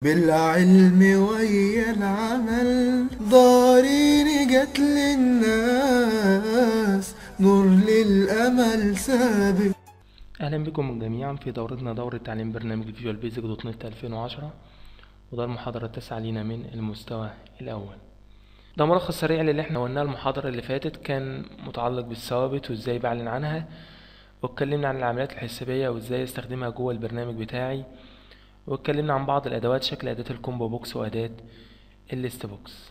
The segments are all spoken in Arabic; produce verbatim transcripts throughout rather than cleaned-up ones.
بالعلم ويا العمل ضارين جت للناس نور للأمل سابق. اهلا بكم جميعا في دورتنا دورة تعليم برنامج فيجوال بيزك دوت نت ألفين وعشرة، وده المحاضرة التاسعة لينا من المستوى الاول. ده ملخص سريع للي احنا قلناه المحاضرة اللي فاتت، كان متعلق بالثوابت وازاي بعلن عنها، واتكلمنا عن العمليات الحسابية وازاي استخدمها جوه البرنامج بتاعي، واتكلمنا عن بعض الادوات شكل اداة الكومبو بوكس واداة الليست بوكس.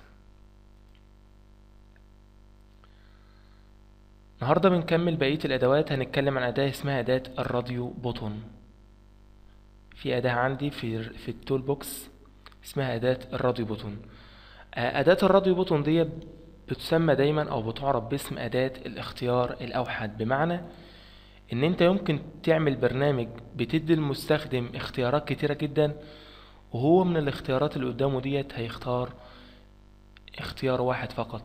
النهاردة بنكمل بقية الادوات. هنتكلم عن اداة اسمها اداة الراديو بوتون. في أداة عندي في في التول بوكس اسمها أداة الراديو بوتون. أداة الراديو بوتون دي بتسمى دايما أو بتعرف باسم أداة الاختيار الأوحد، بمعنى إن أنت يمكن تعمل برنامج بتدي المستخدم اختيارات كتيرة جدا، وهو من الاختيارات اللي قدامه ديت هيختار اختيار واحد فقط.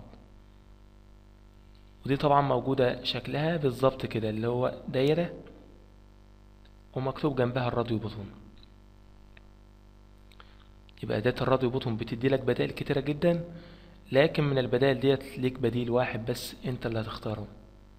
ودي طبعا موجودة شكلها بالظبط كده، اللي هو دايرة ومكتوب جنبها الراديو بوتون. يبقى أداة الراديو بوتون بتدي لك بدائل كتيرة جدا، لكن من البدائل ديت ليك بديل واحد بس انت اللي هتختاره.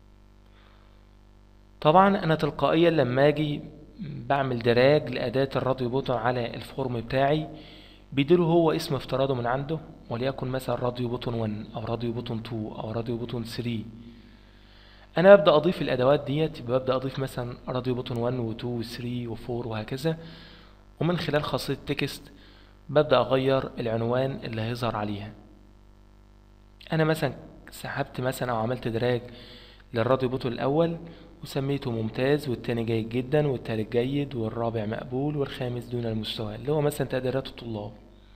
طبعا انا تلقائيا لما اجي بعمل دراج لأداة الراديو بوتون على الفورم بتاعي بيديله هو اسم افتراضه من عنده، وليكن مثلا راديو بوتون واحد او راديو بوتون اتنين او راديو بوتون تلاتة. انا ببدأ اضيف الادوات ديت، ببدأ اضيف مثلا راديو بوتون واحد و اتنين و تلاتة و اربعة وهكذا، ومن خلال خاصية تكست ببدأ اغير العنوان اللي هيظهر عليها. انا مثلا سحبت مثلا او عملت دراج للراديو بوتون الاول وسميته ممتاز، والتاني جيد جدا، والتالت جيد، والرابع مقبول، والخامس دون المستوى، اللي هو مثلا تقديرات الطلاب.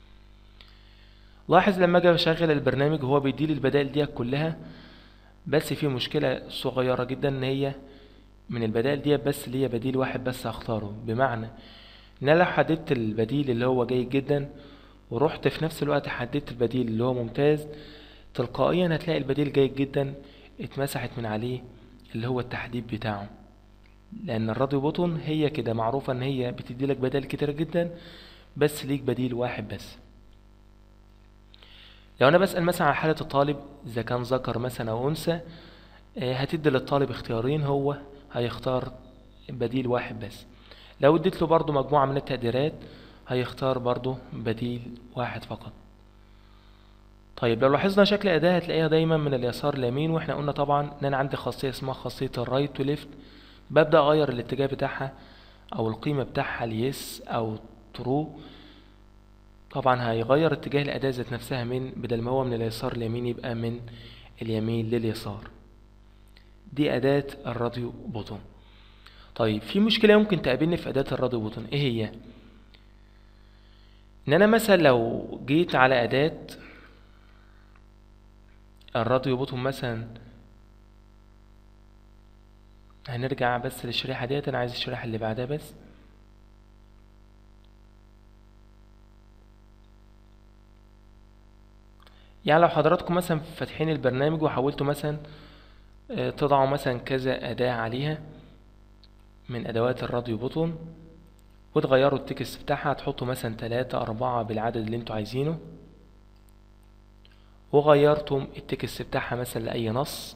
لاحظ لما اجي اشغل البرنامج هو بيديلي البدائل دي كلها، بس في مشكلة صغيرة جدا، ان هي من البدائل دي بس اللي هي بديل واحد بس هختاره. بمعنى ان انا لو حددت البديل اللي هو جيد جدا ورحت في نفس الوقت حددت البديل اللي هو ممتاز، تلقائيا هتلاقي البديل جيد جدا اتمسحت من عليه اللي هو التحديد بتاعه، لان الراديو بوتون هي كده معروفة ان هي بتدي لك بدائل كتير جدا بس ليك بديل واحد بس. لو انا بسأل مثلا على حالة الطالب اذا كان ذكر مثلا او انثى، هتدي للطالب اختيارين، هو هيختار بديل واحد بس. لو اديت له برضو مجموعة من التقديرات هيختار برضو بديل واحد فقط. طيب لو لاحظنا شكل الأداة هتلاقيها دايما من اليسار لليمين، واحنا قلنا طبعا ان انا عندي خاصية اسمها خاصية الرايت تو ليفت، ببدأ اغير الاتجاه بتاعها او القيمة بتاعها ليس او ترو. طبعا هيغير اتجاه الأداة ذات نفسها، من بدل ما هو من اليسار لليمين يبقى من اليمين لليسار. دي أداة الراديو بوتون. طيب في مشكلة يمكن تقابلني في أداة الراديو بوتون، ايه هي؟ ان انا مثلا لو جيت على أداة الراديو بوتون مثلا، هنرجع بس للشريحة ديت، انا عايز الشريحة اللي بعدها بس. يعني لو حضراتكم مثلا فاتحين البرنامج وحاولتوا مثلا تضعوا مثلا كذا أداة عليها من أدوات الراديو بوتون وتغيروا التكست بتاعها، تحطوا مثلا تلاتة أربعة بالعدد اللي انتوا عايزينه، وغيرتم التكست بتاعها مثلا لأي نص،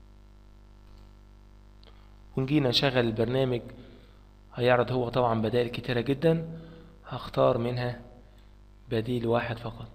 ونجينا نشغل البرنامج هيعرض هو طبعا بدائل كتيرة جدا، هختار منها بديل واحد فقط.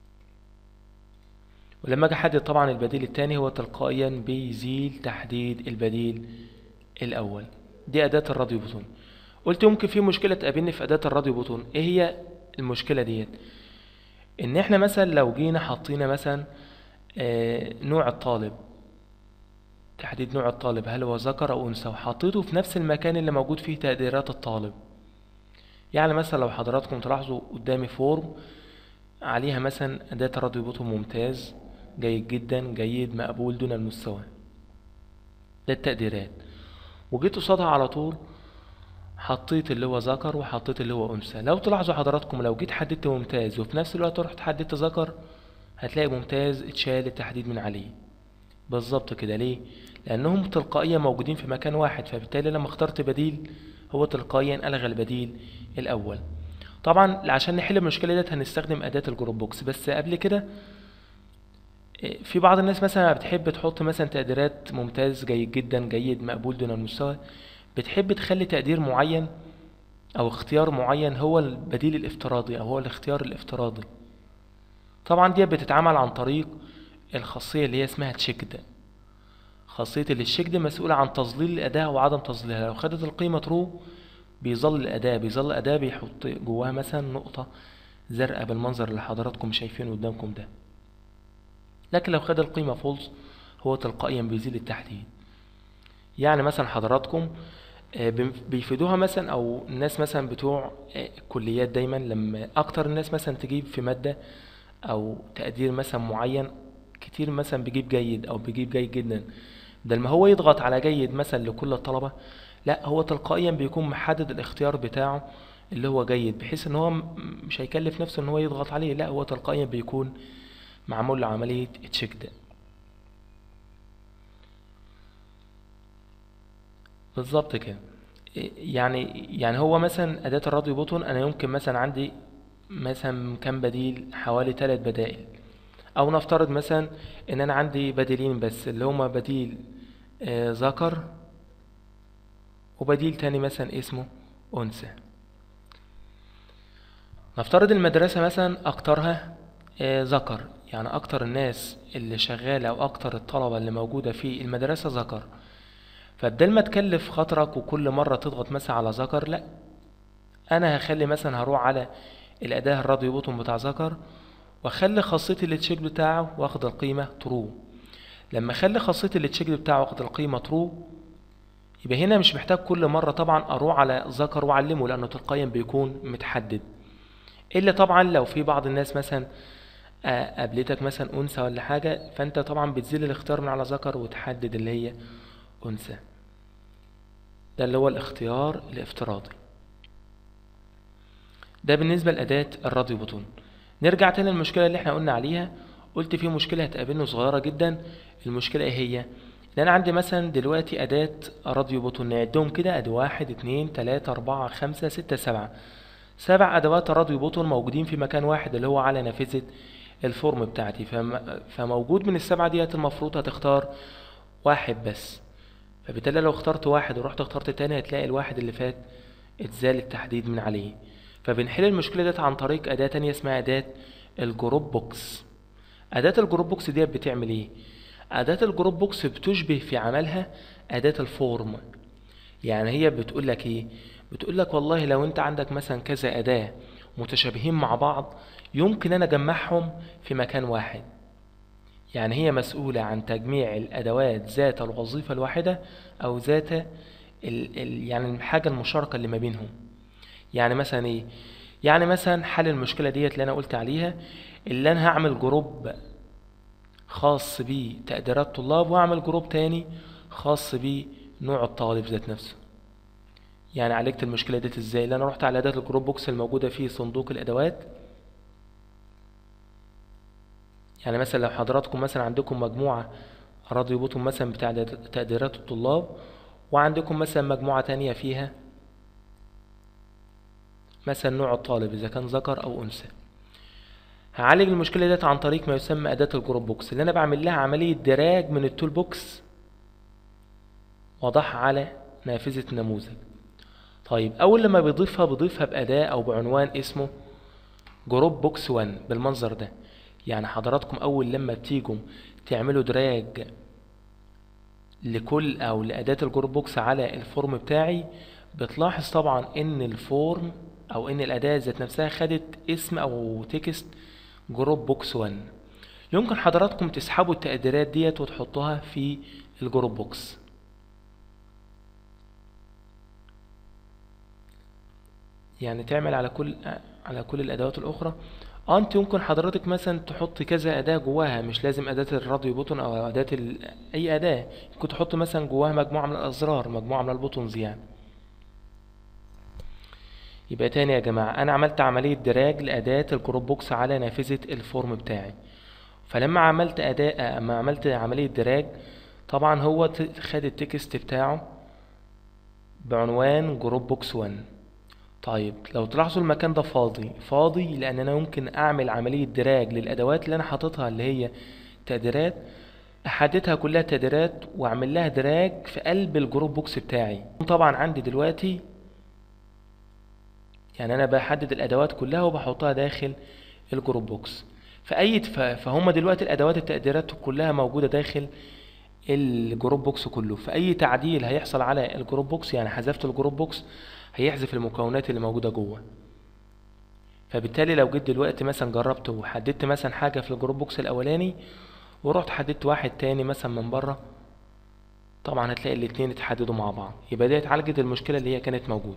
ولما اجي احدد طبعا البديل التاني هو تلقائيا بيزيل تحديد البديل الاول. دي اداة الراديو بوتون. قلت ممكن في مشكلة تقابلني في اداة الراديو بوتون، ايه هي المشكلة ديت؟ ان احنا مثلا لو جينا حطينا مثلا آه نوع الطالب، تحديد نوع الطالب هل هو ذكر او انثى، وحطيته في نفس المكان اللي موجود فيه تقديرات الطالب. يعني مثلا لو حضراتكم تلاحظوا قدامي فورم عليها مثلا اداة الراديو بوتون ممتاز، جيد جدا، جيد، مقبول، دون المستوى، ده التقديرات. وجيت قصادها على طول حطيت اللي هو ذكر وحطيت اللي هو انثى. لو تلاحظوا حضراتكم لو جيت حددت ممتاز وفي نفس الوقت رحت حددت ذكر، هتلاقي ممتاز اتشال التحديد من عليه. بالظبط كده. ليه؟ لانهم تلقائيا موجودين في مكان واحد، فبالتالي لما اخترت بديل هو تلقائيا الغى البديل الاول. طبعا عشان نحل المشكله ديت هنستخدم اداه الجروب بوكس. بس قبل كده إيه، في بعض الناس مثلا بتحب تحط مثلا تقديرات ممتاز، جيد جدا، جيد، مقبول، دون المستوى. بتحب تخلي تقدير معين او اختيار معين هو البديل الافتراضي او هو الاختيار الافتراضي. طبعا دي بتتعمل عن طريق الخاصيه اللي هي اسمها تشيكد. خاصيه التشيكد مسؤوله عن تظليل الاداه وعدم تظليلها. لو خدت القيمه ترو بيظل الاداه بيظل الاداه بيحط جواها مثلا نقطه زرقاء بالمنظر اللي حضراتكم شايفينه قدامكم ده. لكن لو خد القيمه فولس هو تلقائيا بيزيل التحديد. يعني مثلا حضراتكم آه، بم- بيفيدوها مثلا او الناس مثلا بتوع آه، الكليات دايما لما اكتر الناس مثلا تجيب في مادة او تقدير مثلا معين كتير، مثلا بيجيب جيد او بيجيب جيد جدا، بدل ما هو يضغط على جيد مثلا لكل الطلبة، لا هو تلقائيا بيكون محدد الاختيار بتاعه اللي هو جيد، بحيث ان هو م- مش هيكلف نفسه ان هو يضغط عليه، لا هو تلقائيا بيكون معمول له عملية تشيك ده. بالظبط كده. يعني يعني هو مثلا أداة الراديو بوتون أنا يمكن مثلا عندي مثلا كام بديل، حوالي ثلاث بدائل. أو نفترض مثلا إن أنا عندي بديلين بس اللي هما بديل آه، ذكر وبديل تاني مثلا اسمه أنثى. نفترض المدرسة مثلا أكترها آه، ذكر، يعني أكتر الناس اللي شغالة أو أكتر الطلبة اللي موجودة في المدرسة ذكر. فبدل ما تكلف خاطرك وكل مرة تضغط مثلا على ذكر، لا انا هخلي مثلا هروح على الاداة الراديو بوتون بتاع ذكر واخلي خاصية التشيك بتاعه واخد القيمة ترو. لما اخلي خاصية التشيك بتاعه واخد القيمة ترو يبقى هنا مش محتاج كل مرة طبعا اروح على ذكر واعلمه لانه تلقائيا بيكون متحدد. الا طبعا لو في بعض الناس مثلا آه، قابلتك مثلا انثى ولا حاجة، فانت طبعا بتزيل الاختيار من على ذكر وتحدد اللي هي انثى. ده اللي هو الاختيار الافتراضي. ده بالنسبة لأداة الراديو بوتون. نرجع تاني للمشكلة اللي احنا قلنا عليها. قلت في مشكلة هتقابلنا صغيرة جدا. المشكلة ايه هي؟ ان انا عندي مثلا دلوقتي أداة راديو بوتون، نعدهم كده، ادي واحد اتنين تلاتة اربعة خمسة ستة سبعة. سبع ادوات راديو بوتون موجودين في مكان واحد اللي هو على نافذة الفورم بتاعتي. فم... فموجود من السبعة ديت المفروض هتختار واحد بس. فبالتالي لو اخترت واحد ورحت اخترت تاني هتلاقي الواحد اللي فات اتزال التحديد من عليه. فبنحل المشكلة ديت عن طريق أداة تانية اسمها أداة الجروب بوكس. أداة الجروب بوكس ديت بتعمل ايه؟ أداة الجروب بوكس بتشبه في عملها أداة الفورم. يعني هي بتقول لك ايه؟ بتقول لك والله لو انت عندك مثلا كذا أداة متشابهين مع بعض يمكن انا اجمعهم في مكان واحد. يعني هي مسؤولة عن تجميع الأدوات ذات الوظيفة الواحدة أو ذات ال ال يعني الحاجة المشتركة اللي ما بينهم. يعني مثلا ايه؟ يعني مثلا حل المشكلة ديت اللي انا قلت عليها، اللي انا هعمل جروب خاص بتقديرات طلاب واعمل جروب تاني خاص بنوع الطالب ذات نفسه. يعني عالجت المشكلة ديت ازاي؟ اللي انا رحت على أداة الجروب بوكس الموجودة في صندوق الأدوات. يعني مثلا لو حضراتكم مثلا عندكم مجموعة راديو بوتون مثلا بتاع تقديرات الطلاب، وعندكم مثلا مجموعة تانية فيها مثلا نوع الطالب إذا كان ذكر أو أنثى. هعالج المشكلة ديت عن طريق ما يسمى أداة الجروب بوكس، اللي أنا بعمل لها عملية دراج من التول بوكس وأضعها على نافذة النموذج. طيب أول لما بيضيفها بيضيفها بأداة أو بعنوان اسمه جروب بوكس واحد بالمنظر ده. يعني حضراتكم أول لما بتيجوا تعملوا دراج لكل أو لأداة الجروب بوكس على الفورم بتاعي بتلاحظ طبعا إن الفورم أو إن الأداة ذات نفسها خدت اسم أو تكست جروب بوكس واحد. يمكن حضراتكم تسحبوا التقديرات ديت وتحطوها في الجروب بوكس. يعني تعمل على كل على كل الادوات الاخرى. اه انت يمكن حضرتك مثلا تحط كذا اداة جواها، مش لازم اداة الراديو بوتون او اداة ال... اي اداة. ممكن تحط مثلا جواها مجموعة من الازرار، مجموعة من البوتونز يعني. يبقى تاني يا جماعة، انا عملت عملية دراج لاداة الجروب بوكس على نافذة الفورم بتاعي. فلما عملت اداء اما عملت عملية دراج طبعا هو خد التكست بتاعه بعنوان جروب بوكس واحد. طيب لو تلاحظوا المكان ده فاضي فاضي لان انا ممكن اعمل عملية دراج للادوات اللي انا حاططها اللي هي تقديرات، احددها كلها تقديرات واعمل لها دراج في قلب الجروب بوكس بتاعي. طبعا عندي دلوقتي يعني انا بحدد الادوات كلها وبحطها داخل الجروب بوكس. فاي ف- فهم دلوقتي الادوات التقديرات كلها موجودة داخل الجروب بوكس كله. فاي تعديل هيحصل على الجروب بوكس يعني حذفت الجروب بوكس هيحذف المكونات اللي موجودة جوه. فبالتالي لو جيت دلوقتي مثلا جربت وحددت مثلا حاجة في الجروب بوكس الاولاني ورحت حددت واحد تاني مثلا من بره، طبعا هتلاقي الاتنين اتحددوا مع بعض. يبقى دي اتعالجت المشكلة اللي هي كانت موجودة.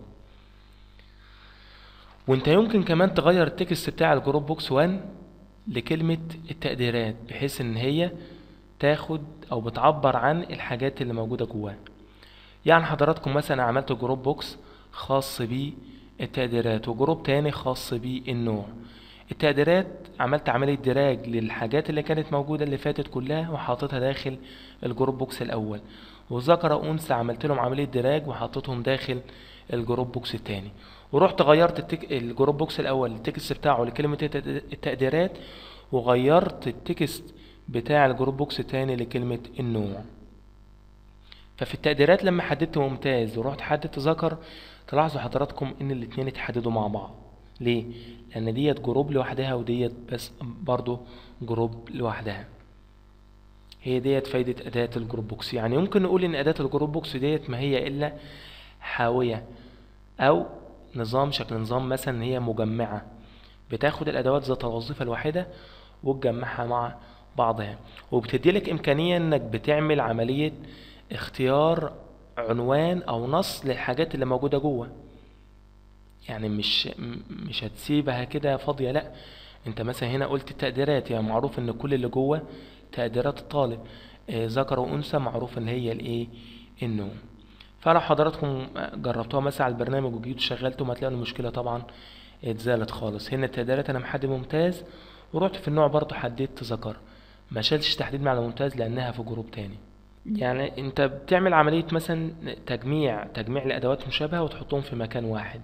وانت يمكن كمان تغير التكست بتاع الجروب بوكس واحد لكلمة التقديرات بحيث ان هي تاخد او بتعبر عن الحاجات اللي موجودة جواه. يعني حضراتكم مثلا عملت جروب بوكس خاص بالتقديرات وجروب تاني خاص بالنوع. التقديرات عملت عملية دراج للحاجات اللي كانت موجودة اللي فاتت كلها وحاططها داخل الجروب بوكس الأول، وذكر وأنثى عملت لهم عملية دراج وحطيتهم داخل الجروب بوكس التاني. ورحت غيرت التك... الجروب بوكس الأول التكست بتاعه لكلمة التق- التقديرات، وغيرت التكست بتاع الجروب بوكس التاني لكلمة النوع. ففي التقديرات لما حددت ممتاز ورحت حددت ذكر، تلاحظوا حضراتكم ان الاتنين اتحددوا مع بعض. ليه؟ لان ديت جروب لوحدها وديت بس برضو جروب لوحدها. هي ديت فايدة اداة الجروب بوكس. يعني يمكن نقول ان اداة الجروب بوكس ديت ما هي الا حاوية او نظام شكل نظام مثلا هي مجمعة بتاخد الادوات ذات الوظيفة الواحدة وتجمعها مع بعضها، وبتدي لك امكانية انك بتعمل عملية اختيار عنوان او نص للحاجات اللي موجودة جوه. يعني مش م- مش هتسيبها كده فاضية، لا، انت مثلا هنا قلت التقديرات، يعني معروف ان كل اللي جوه تقديرات الطالب، آه، ذكر وانثى معروف ان هي الايه النوم. فلو حضراتكم جربتوها مثلا على البرنامج وجيتوا شغلتوا هتلاقوا المشكلة طبعا اتزالت خالص. هنا التقديرات انا محدد ممتاز، ورحت في النوع برضو حددت ذكر، ما شالش تحديد معنى ممتاز لانها في جروب تاني. يعني انت بتعمل عملية مثلا تجميع تجميع لأدوات مشابهة وتحطهم في مكان واحد.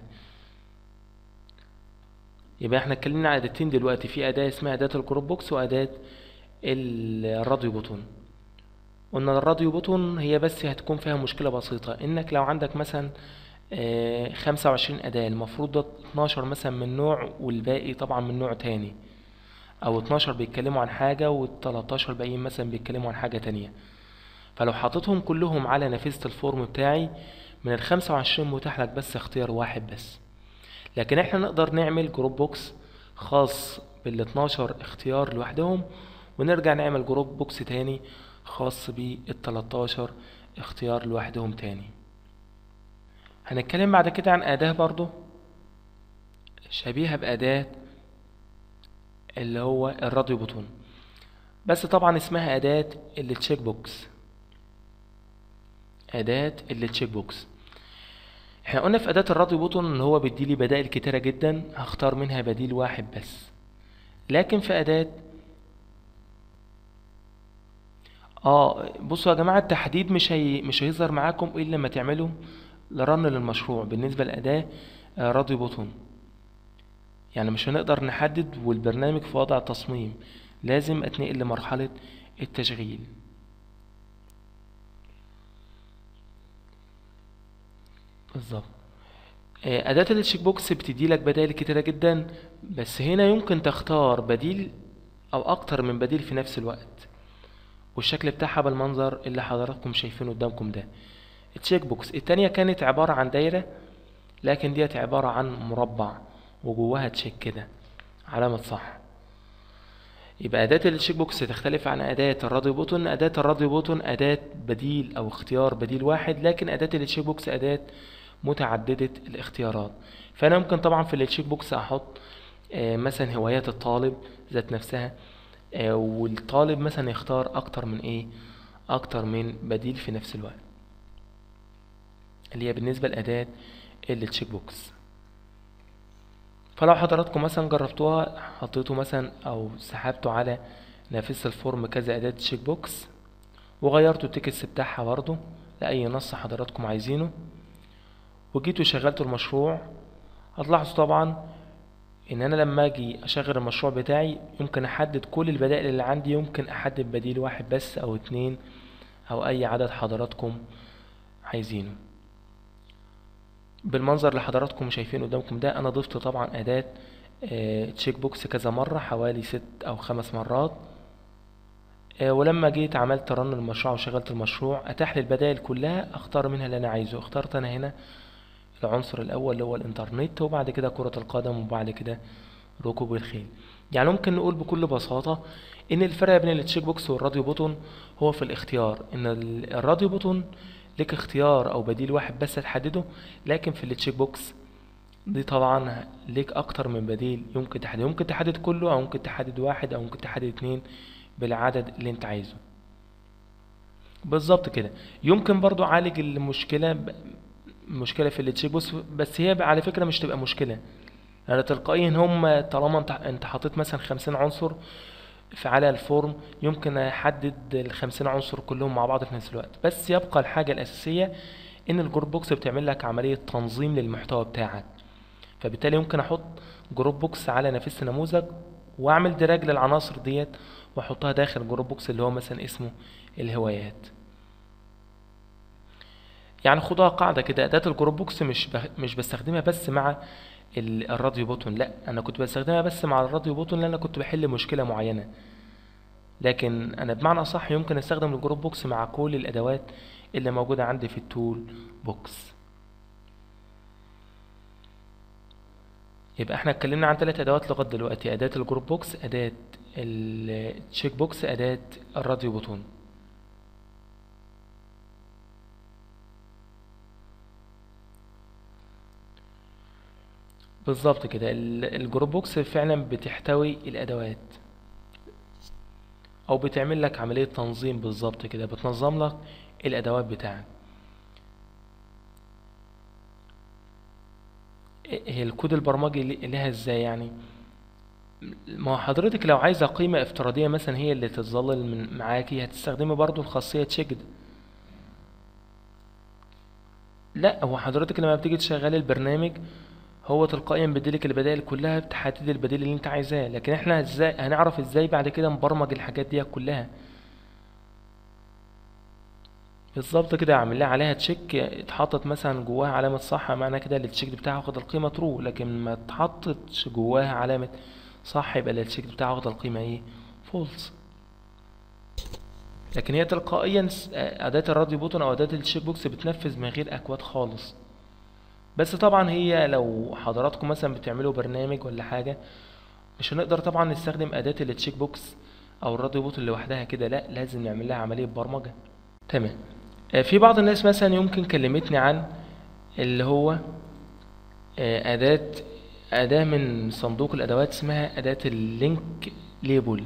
يبقى احنا اتكلمنا عن أداتين دلوقتي، في أداة اسمها أداة الجروب بوكس وأداة الراديو بوتون. قلنا الراديو بوتون هي بس هتكون فيها مشكلة بسيطة، انك لو عندك مثلا آه، خمسة وعشرين أداة المفروض ده اتناشر مثلا من نوع والباقي طبعا من نوع تاني، او اتناشر بيتكلموا عن حاجة والتلاتاشر باقيين مثلا بيتكلموا عن حاجة تانية. فلو حطيتهم كلهم على نافذة الفورم بتاعي من الخمسة وعشرين متاح لك بس اختيار واحد بس. لكن احنا نقدر نعمل جروب بوكس خاص بالاتناشر اختيار لوحدهم، ونرجع نعمل جروب بوكس تاني خاص بالتلاتاشر اختيار لوحدهم تاني. هنتكلم بعد كده عن أداة برضو شبيهة بأداة اللي هو الراديو بوتون، بس طبعا اسمها أداة التشيك بوكس. أداة التشيك بوكس احنا قلنا في أداة الراديو بوتون ان هو بيديلي بدائل كتيرة جدا هختار منها بديل واحد بس. لكن في أداة اه بصوا يا جماعة التحديد مش هي... مش هيظهر معاكم الا لما تعملوا رن للمشروع بالنسبة لأداة آه، راديو بوتون. يعني مش هنقدر نحدد والبرنامج في وضع تصميم، لازم اتنقل لمرحلة التشغيل. بالظبط. آه، أداة التشيك بوكس بتدي لك بدائل كتيرة جدا، بس هنا يمكن تختار بديل أو أكتر من بديل في نفس الوقت، والشكل بتاعها بالمنظر اللي حضراتكم شايفينه قدامكم ده. التشيك بوكس التانية كانت عبارة عن دايرة، لكن ديت عبارة عن مربع وجواها تشيك كده علامة صح. يبقى أداة التشيك بوكس تختلف عن أداة الراديو بوتون. أداة الراديو بوتون أداة بديل أو اختيار بديل واحد، لكن أداة التشيك بوكس أداة متعددة الاختيارات. فأنا ممكن طبعا في التشيك بوكس أحط آه، مثلا هوايات الطالب ذات نفسها، آه، والطالب مثلا يختار أكتر من إيه أكتر من بديل في نفس الوقت، اللي هي بالنسبة لأداة التشيك بوكس. فلو حضراتكم مثلا جربتوها حطيتوا مثلا او سحبتوا على نافذة الفورم كذا اداة تشيك بوكس وغيرتوا التكست بتاعها برضو لأي نص حضراتكم عايزينه، وجيتوا شغلتوا المشروع هتلاحظوا طبعا ان انا لما اجي اشغل المشروع بتاعي يمكن احدد كل البدائل اللي عندي، يمكن احدد بديل واحد بس او اتنين او اي عدد حضراتكم عايزينه. بالمنظر اللي حضراتكم شايفينه قدامكم ده، انا ضفت طبعا اداة تشيك بوكس كذا مرة، حوالي ست او خمس مرات. آه، ولما جيت عملت رن المشروع وشغلت المشروع اتاح لي البدائل كلها، اختار منها اللي انا عايزه. اخترت انا هنا العنصر الاول اللي هو الانترنت، وبعد كده كرة القدم، وبعد كده ركوب الخيل. يعني ممكن نقول بكل بساطة ان الفرق بين التشيك بوكس والراديو بوتون هو في الاختيار. ان ال- الراديو بوتون لك اختيار او بديل واحد بس تحدده، لكن في التشيك بوكس دي طبعا ليك اكتر من بديل يمكن تحدد. يمكن تحدد كله، او ممكن تحدد واحد، او ممكن تحدد اتنين بالعدد اللي انت عايزه. بالظبط كده. يمكن برضو اعالج المشكلة ب- مشكلة في التشيك بوكس، بس هي على فكرة مش تبقى مشكلة. يعني تلقائيا هم طالما انت انت حطيت مثلا خمسين عنصر في على الفورم، يمكن احدد الخمسين عنصر كلهم مع بعض في نفس الوقت. بس يبقى الحاجة الأساسية ان الجروب بوكس بتعمل لك عملية تنظيم للمحتوى بتاعك. فبالتالي يمكن احط جروب بوكس على نفس النموذج، واعمل دراج للعناصر ديت واحطها داخل جروب بوكس اللي هو مثلا اسمه الهوايات. يعني خدوها قاعدة كده، أداة الجروب بوكس مش بخ... مش بستخدمها بس مع ال- الراديو بوتون، لا، أنا كنت بستخدمها بس مع الراديو بوتون لأن أنا كنت بحل مشكلة معينة. لكن أنا بمعنى أصح يمكن أستخدم الجروب بوكس مع كل الأدوات اللي موجودة عندي في التول بوكس. يبقى احنا اتكلمنا عن ثلاث أدوات لغاية دلوقتي: أداة الجروب بوكس، أداة التشيك بوكس، أداة الراديو بوتون. بالظبط كده. ال- الجروب بوكس فعلا بتحتوي الأدوات، او بتعمل لك عملية تنظيم. بالظبط كده، بتنظم لك الادوات بتاعك. إيه- هي الكود البرمجي ل- لها ازاي يعني؟ ما هو حضرتك لو عايزة قيمة افتراضية مثلا هي اللي تتظلل من معاكي، هتستخدمي برضو الخاصية تشيكد. لا، هو حضرتك لما بتيجي تشغلي البرنامج هو تلقائيا بيديلك البدائل كلها، بتحدد البديل اللي انت عايزاه. لكن احنا ازاي هنعرف ازاي بعد كده نبرمج الحاجات دي كلها؟ بالظبط كده، اعمل لها عليها تشيك، اتحطت مثلا جواها علامة صح، معنى كده التشيك بتاعها واخد القيمة ترو. لكن ما اتحطتش جواها علامة صح، يبقى التشيك بتاعها واخد القيمة ايه؟ فولس. لكن هي تلقائيا س- أداة الراديو بوتون أو أداة التشيك بوكس بتنفذ من غير أكواد خالص. بس طبعا هي لو حضراتكم مثلا بتعملوا برنامج ولا حاجة، مش هنقدر طبعا نستخدم أداة التشيك بوكس أو الراديو بوتون لوحدها كده، لا، لازم نعمل لها عملية برمجة. تمام. آه، في بعض الناس مثلا يمكن كلمتني عن اللي هو آه، أداة أداة من صندوق الأدوات اسمها أداة اللينك ليبل.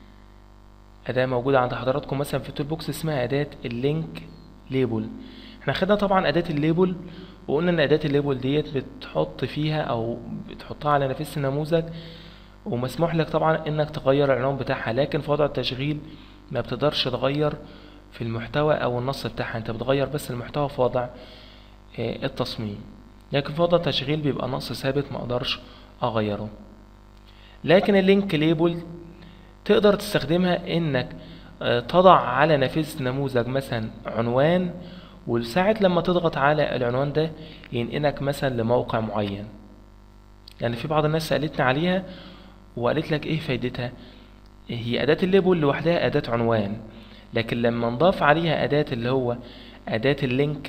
أداة موجودة عند حضراتكم مثلا في التول بوكس اسمها أداة اللينك ليبل. احنا خدنا طبعا أداة الليبل، وقلنا إن أداة الليبل ديت بتحط فيها أو بتحطها على نفس النموذج، ومسموح لك طبعا إنك تغير العنوان بتاعها. لكن في وضع التشغيل ما بتقدرش تغير في المحتوى أو النص بتاعها، أنت بتغير بس المحتوى في وضع آه، التصميم. لكن في وضع التشغيل بيبقى نص ثابت ما اقدرش اغيره. لكن اللينك ليبل تقدر تستخدمها انك آه، تضع على نافذة نموذج مثلا عنوان، وساعة لما تضغط على العنوان ده ينقلك مثلا لموقع معين. يعني في بعض الناس سألتني عليها وقالت لك ايه فايدتها. هي أداة الليبل لوحدها أداة عنوان، لكن لما نضاف عليها أداة اللي هو أداة اللينك،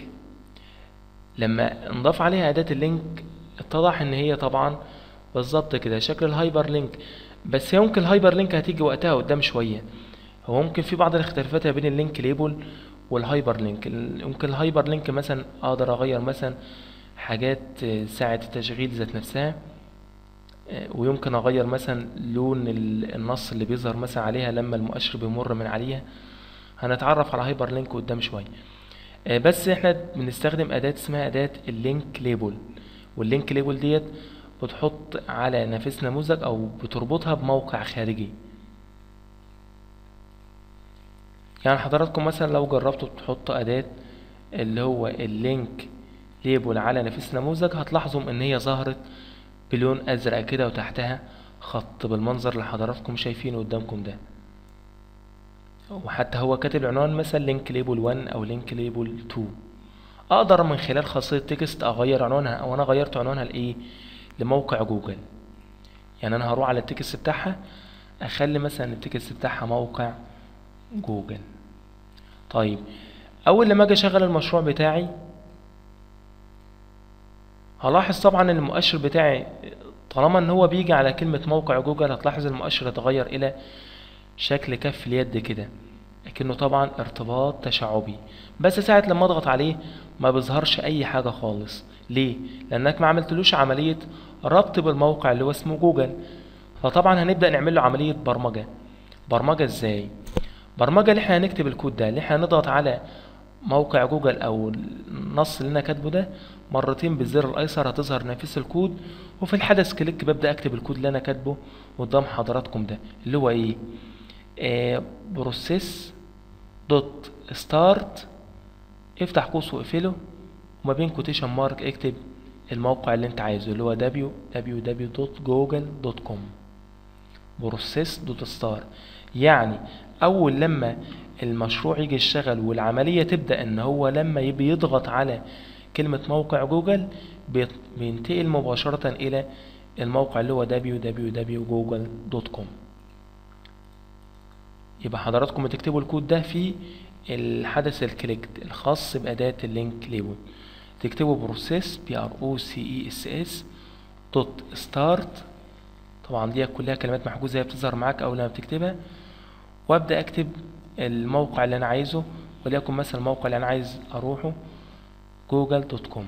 لما نضاف عليها أداة اللينك اتضح ان هي طبعا بالظبط كده شكل الهايبر لينك. بس هي ممكن الهايبر لينك هتيجي وقتها قدام شوية. هو ممكن في بعض الاختلافات بين اللينك ليبل والهايبر لينك. ال- ممكن الهايبر لينك مثلا اقدر اغير مثلا حاجات آه، ساعة التشغيل ذات نفسها، آه، ويمكن اغير مثلا لون ال- النص اللي بيظهر مثلا عليها لما المؤشر بيمر من عليها. هنتعرف على هايبر لينك قدام شوية. آه، بس احنا بنستخدم اداة اسمها اداة اللينك ليبل. واللينك ليبل ديت بتحط على نافذة نموذج او بتربطها بموقع خارجي. يعني حضراتكم مثلا لو جربتوا تحطوا اداة اللي هو اللينك ليبل على نفس نموذج هتلاحظوا ان هي ظهرت بلون ازرق كده وتحتها خط بالمنظر اللي حضراتكم شايفينه قدامكم ده. وحتى هو كاتب عنوان مثلا لينك ليبل واحد او لينك ليبل اتنين. اقدر من خلال خاصية تكست اغير عنوانها، او انا غيرت عنوانها لايه، لموقع جوجل. يعني انا هروح على التكست بتاعها اخلي مثلا التكست بتاعها موقع جوجل. طيب اول لما اجي اشغل المشروع بتاعي هلاحظ طبعا ان المؤشر بتاعي طالما ان هو بيجي على كلمة موقع جوجل هتلاحظ المؤشر اتغير الى شكل كف اليد كده، لكنه طبعا ارتباط تشعبي. بس ساعة لما اضغط عليه ما بيظهرش اي حاجة خالص. ليه؟ لانك ما عملتلوش عملية ربط بالموقع اللي هو اسمه جوجل. فطبعا هنبدأ نعمل له عملية برمجة. برمجة ازاي؟ برمجة اللي احنا هنكتب الكود ده، اللي احنا هنضغط على موقع جوجل او النص اللي انا كاتبه ده مرتين بالزر الايسر هتظهر نافذة الكود، وفي الحدث كليك ببدأ اكتب الكود اللي انا كاتبه قدام حضراتكم ده اللي هو ايه؟ آه بروسيس دوت ستارت، افتح قوس واقفله وما بين كوتيشن مارك اكتب الموقع اللي انت عايزه اللي هو دبليو دبليو دبليو دوت جوجل دوت كوم. بروسيس دوت ستارت يعني اول لما المشروع يجي يشتغل والعملية تبدأ ان هو لما يبي يضغط على كلمة موقع جوجل بينتقل مباشرة الى الموقع اللي هو دبليو دبليو دبليو دوت جوجل دوت كوم. يبقى حضراتكم بتكتبوا الكود ده في الحدث الكليك الخاص بأداة اللينك ليبل، تكتبوا بروسيس بي ار او سي اي اس اس دوت ستارت. طبعا دي كلها كلمات محجوزة هي بتظهر معاك اول لما بتكتبها، وابدأ اكتب الموقع اللي انا عايزه، وليكن مثلا الموقع اللي انا عايز اروحه جوجل دوت كوم.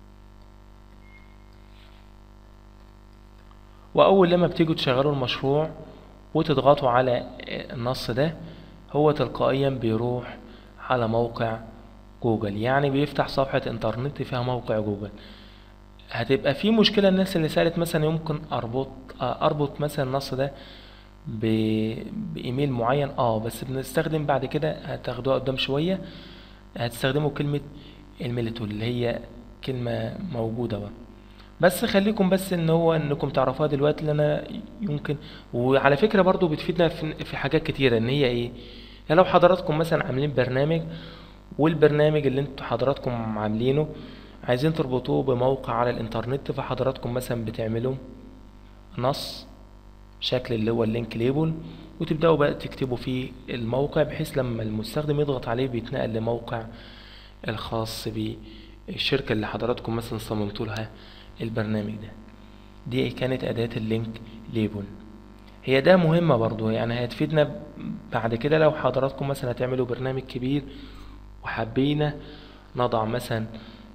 واول لما بتيجوا تشغلوا المشروع وتضغطوا على النص ده هو تلقائيا بيروح على موقع جوجل، يعني بيفتح صفحة انترنت فيها موقع جوجل. هتبقى في مشكلة الناس اللي سألت مثلا يمكن اربط اربط مثلا النص ده بايميل معين. اه بس بنستخدم بعد كده هتاخدوها قدام شوية هتستخدموا كلمة الميلتول اللي هي كلمة موجودة بقى. بس خليكم بس ان هو انكم تعرفوها دلوقتي اللي انا يمكن. وعلى فكرة برضو بتفيدنا في, في حاجات كتيرة ان هي ايه، يعني لو حضراتكم مثلا عاملين برنامج والبرنامج اللي انتوا حضراتكم عاملينه عايزين تربطوه بموقع على الانترنت، فحضراتكم مثلا بتعملوا نص شكل اللي هو اللينك ليبل وتبدأوا بقى تكتبوا فيه الموقع بحيث لما المستخدم يضغط عليه بيتنقل لموقع الخاص بالشركة اللي حضراتكم مثلا صممتوا لها البرنامج ده. دي كانت أداة اللينك ليبل. هي ده مهمة برضو، يعني هتفيدنا بعد كده لو حضراتكم مثلا هتعملوا برنامج كبير وحبينا نضع مثلا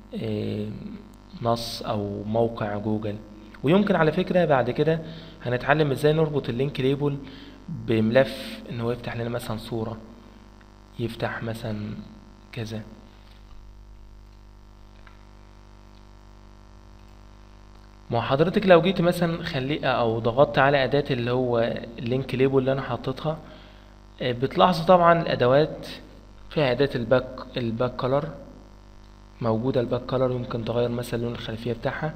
نص أو موقع جوجل. ويمكن على فكرة بعد كده هنتعلم ازاي نربط اللينك ليبل بملف ان هو يفتح لنا مثلا صورة، يفتح مثلا كذا. ما حضرتك لو جيت مثلا خلي او ضغطت على اداة اللي هو اللينك ليبل اللي انا حاططها بتلاحظوا طبعا الادوات فيها اداة الباك الباك كولر موجودة. الباك كولر يمكن تغير مثلا لون الخلفية بتاعها،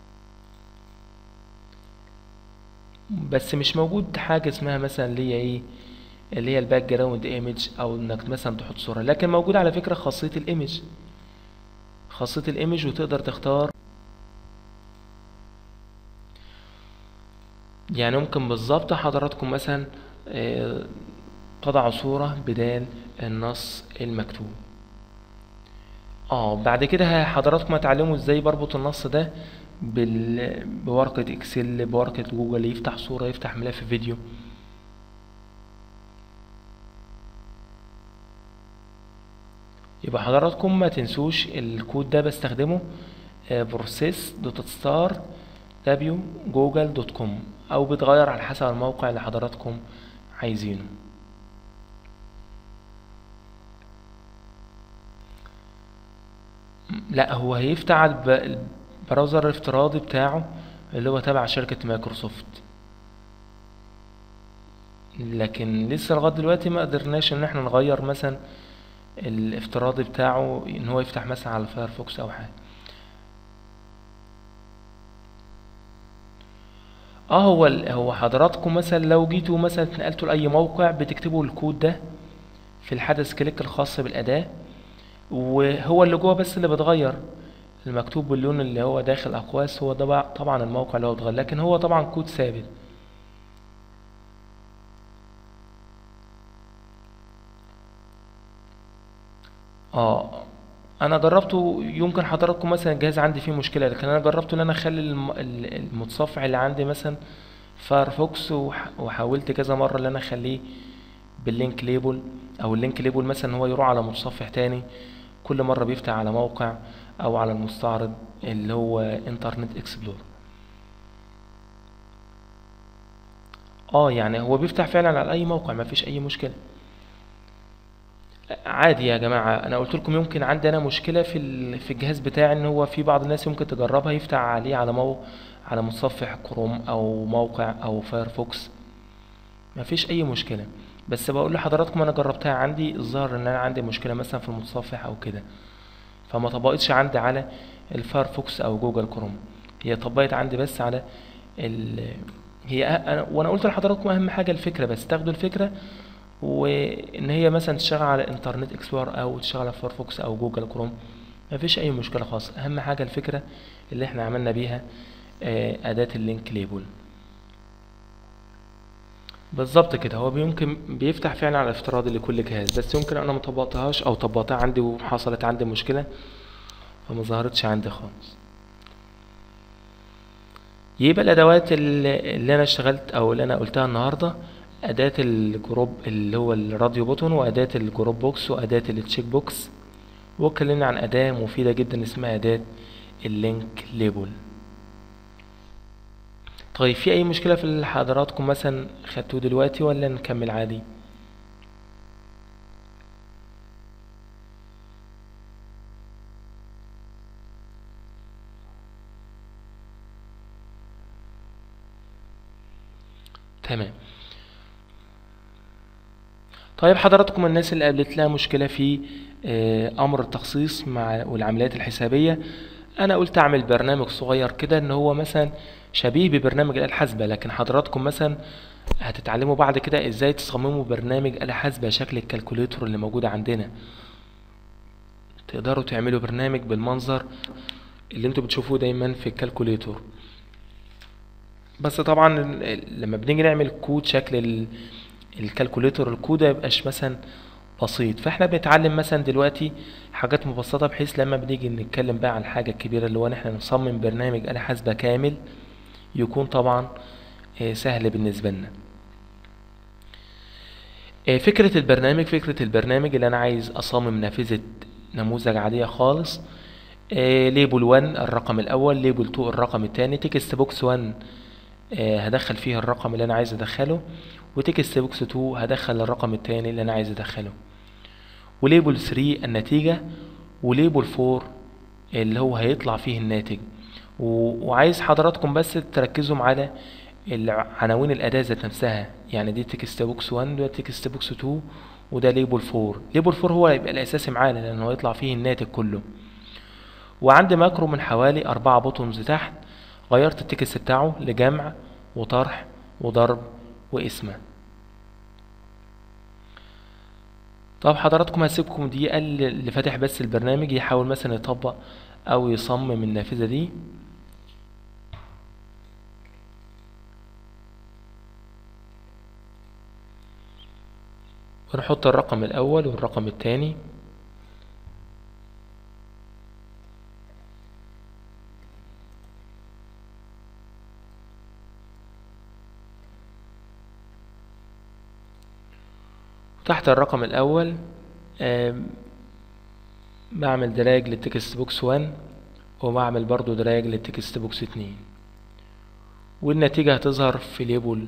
بس مش موجود حاجة اسمها مثلا اللي هي ايه اللي هي الباك جراوند ايمج او انك مثلا تحط صورة. لكن موجود على فكرة خاصية الايمج خاصية الايمج وتقدر تختار يعني ممكن بالظبط حضراتكم مثلا تضعوا صورة بدال النص المكتوب. اه بعد كده حضراتكم هتعلموا ازاي بربط النص ده بال... بورقة اكسل بورقة جوجل، يفتح صورة يفتح ملف فيديو. يبقى حضراتكم ما تنسوش الكود ده بستخدمه بروسيس دوت ستار دبليو جوجل دوت كوم او بتغير على حسب الموقع اللي حضراتكم عايزينه. لا هو هيفتح على البراوزر الافتراضي بتاعه اللي هو تبع شركة مايكروسوفت، لكن لسه لغاية دلوقتي ما قدرناش ان احنا نغير مثلا الافتراضي بتاعه ان هو يفتح مثلا على فايرفوكس او حاجة. اه هو ال- هو حضراتكم مثلا لو جيتوا مثلا اتنقلتوا لاي موقع بتكتبوا الكود ده في الحدث كليك الخاص بالاداة، وهو اللي جوه بس اللي بيتغير، المكتوب باللون اللي هو داخل اقواس هو ده بقى طبعا الموقع اللي هو بيتغير، لكن هو طبعا كود ثابت. اه انا جربته، يمكن حضراتكم مثلا الجهاز عندي فيه مشكله، لكن انا جربته ان انا اخلي الم- ال- المتصفح اللي عندي مثلا فايرفوكس، وح- وحاولت كذا مره ان انا اخليه باللينك ليبل، او اللينك ليبل مثلا هو يروح على متصفح تاني، كل مره بيفتح على موقع او على المستعرض اللي هو انترنت اكسبلور. اه يعني هو بيفتح فعلا على اي موقع، ما فيش اي مشكله. عادي يا جماعة، أنا قلت لكم يمكن عندي أنا مشكلة في ال- في الجهاز بتاعي، إن هو في بعض الناس يمكن تجربها يفتح عليه على مو على متصفح كروم أو موقع أو فايرفوكس، مفيش أي مشكلة. بس بقول لحضراتكم أنا جربتها عندي، الظاهر إن أنا عندي مشكلة مثلا في المتصفح أو كده، فما طبقتش عندي على الفايرفوكس أو جوجل كروم، هي طبقت عندي بس على ال هي أ- أنا- وأنا قلت لحضراتكم أهم حاجة الفكرة، بس تاخدوا الفكرة، وان هي مثلا تشتغل على انترنت اكسبلور او تشتغل على فايرفوكس او جوجل كروم، مفيش اي مشكله خالص. اهم حاجه الفكره اللي احنا عملنا بيها آه، اداه اللينك ليبل. بالظبط كده، هو يمكن بيفتح فعلا على افتراضي لكل جهاز، بس يمكن انا مطبقتهاش او طبقتها عندي وحصلت عندي مشكله فما ظهرتش عندي خالص. يبقى الادوات اللي اللي انا اشتغلت او اللي انا قلتها النهارده، اداه الجروب اللي هو الراديو بوتون، واداه الجروب بوكس، واداه التشيك بوكس، واتكلمنا عن أداة مفيدة جدا اسمها أداة اللينك ليبل. طيب في أي مشكلة في اللي حضراتكم مثلا خدتوه دلوقتي ولا نكمل عادي؟ تمام. طيب حضراتكم الناس اللي قابلت لها مشكلة في آه، أمر التخصيص مع والعمليات الحسابية، أنا قلت أعمل برنامج صغير كده إن هو مثلا شبيه ببرنامج الآلة الحاسبة، لكن حضراتكم مثلا هتتعلموا بعد كده إزاي تصمموا برنامج آلة حاسبة شكل الكالكوليتور اللي موجودة عندنا، تقدروا تعملوا برنامج بالمنظر اللي انتوا بتشوفوه دايما في الكالكوليتور. بس طبعا ال- ال- لما بنيجي نعمل كود شكل ال- الكالكوليتور، الكود ميبقاش مثلا بسيط، فاحنا بنتعلم مثلا دلوقتي حاجات مبسطة، بحيث لما بنيجي نتكلم بقى عن الحاجة الكبيرة اللي هو ان احنا نصمم برنامج آلة حاسبة كامل، يكون طبعا آه، سهل بالنسبة لنا. آه، فكرة البرنامج فكرة البرنامج اللي انا عايز اصمم نافذة نموذج عادية خالص. آه، ليبل واحد الرقم الاول، ليبل اتنين الرقم الثاني، تكست بوكس واحد آه، هدخل فيه الرقم اللي انا عايز ادخله، وتكست بوكس اتنين هدخل الرقم التاني اللي انا عايز ادخله، وليبل تلاتة النتيجة، وليبل اربعة اللي هو هيطلع فيه الناتج. و- وعايز حضراتكم بس تركزوا على الع- عناوين الأداة ذات نفسها، يعني دي تكست بوكس واحد وده تكست بوكس اتنين وده ليبل اربعة. ليبل اربعة هو هيبقى الأساسي معانا لأنه هيطلع فيه الناتج كله. وعندي ماكرو من حوالي أربعة بوتونز تحت، غيرت التكست بتاعه لجمع وطرح وضرب واسمه. طب حضراتكم هسيبكم دقيقة اللي فاتح بس البرنامج يحاول مثلا يطبق أو يصمم النافذة دي. ونحط الرقم الأول والرقم التاني، تحت الرقم الأول آم، بعمل دراج للتكست بوكس واحد، وبعمل برضو دراج للتكست بوكس اتنين، والنتيجة هتظهر في ليبل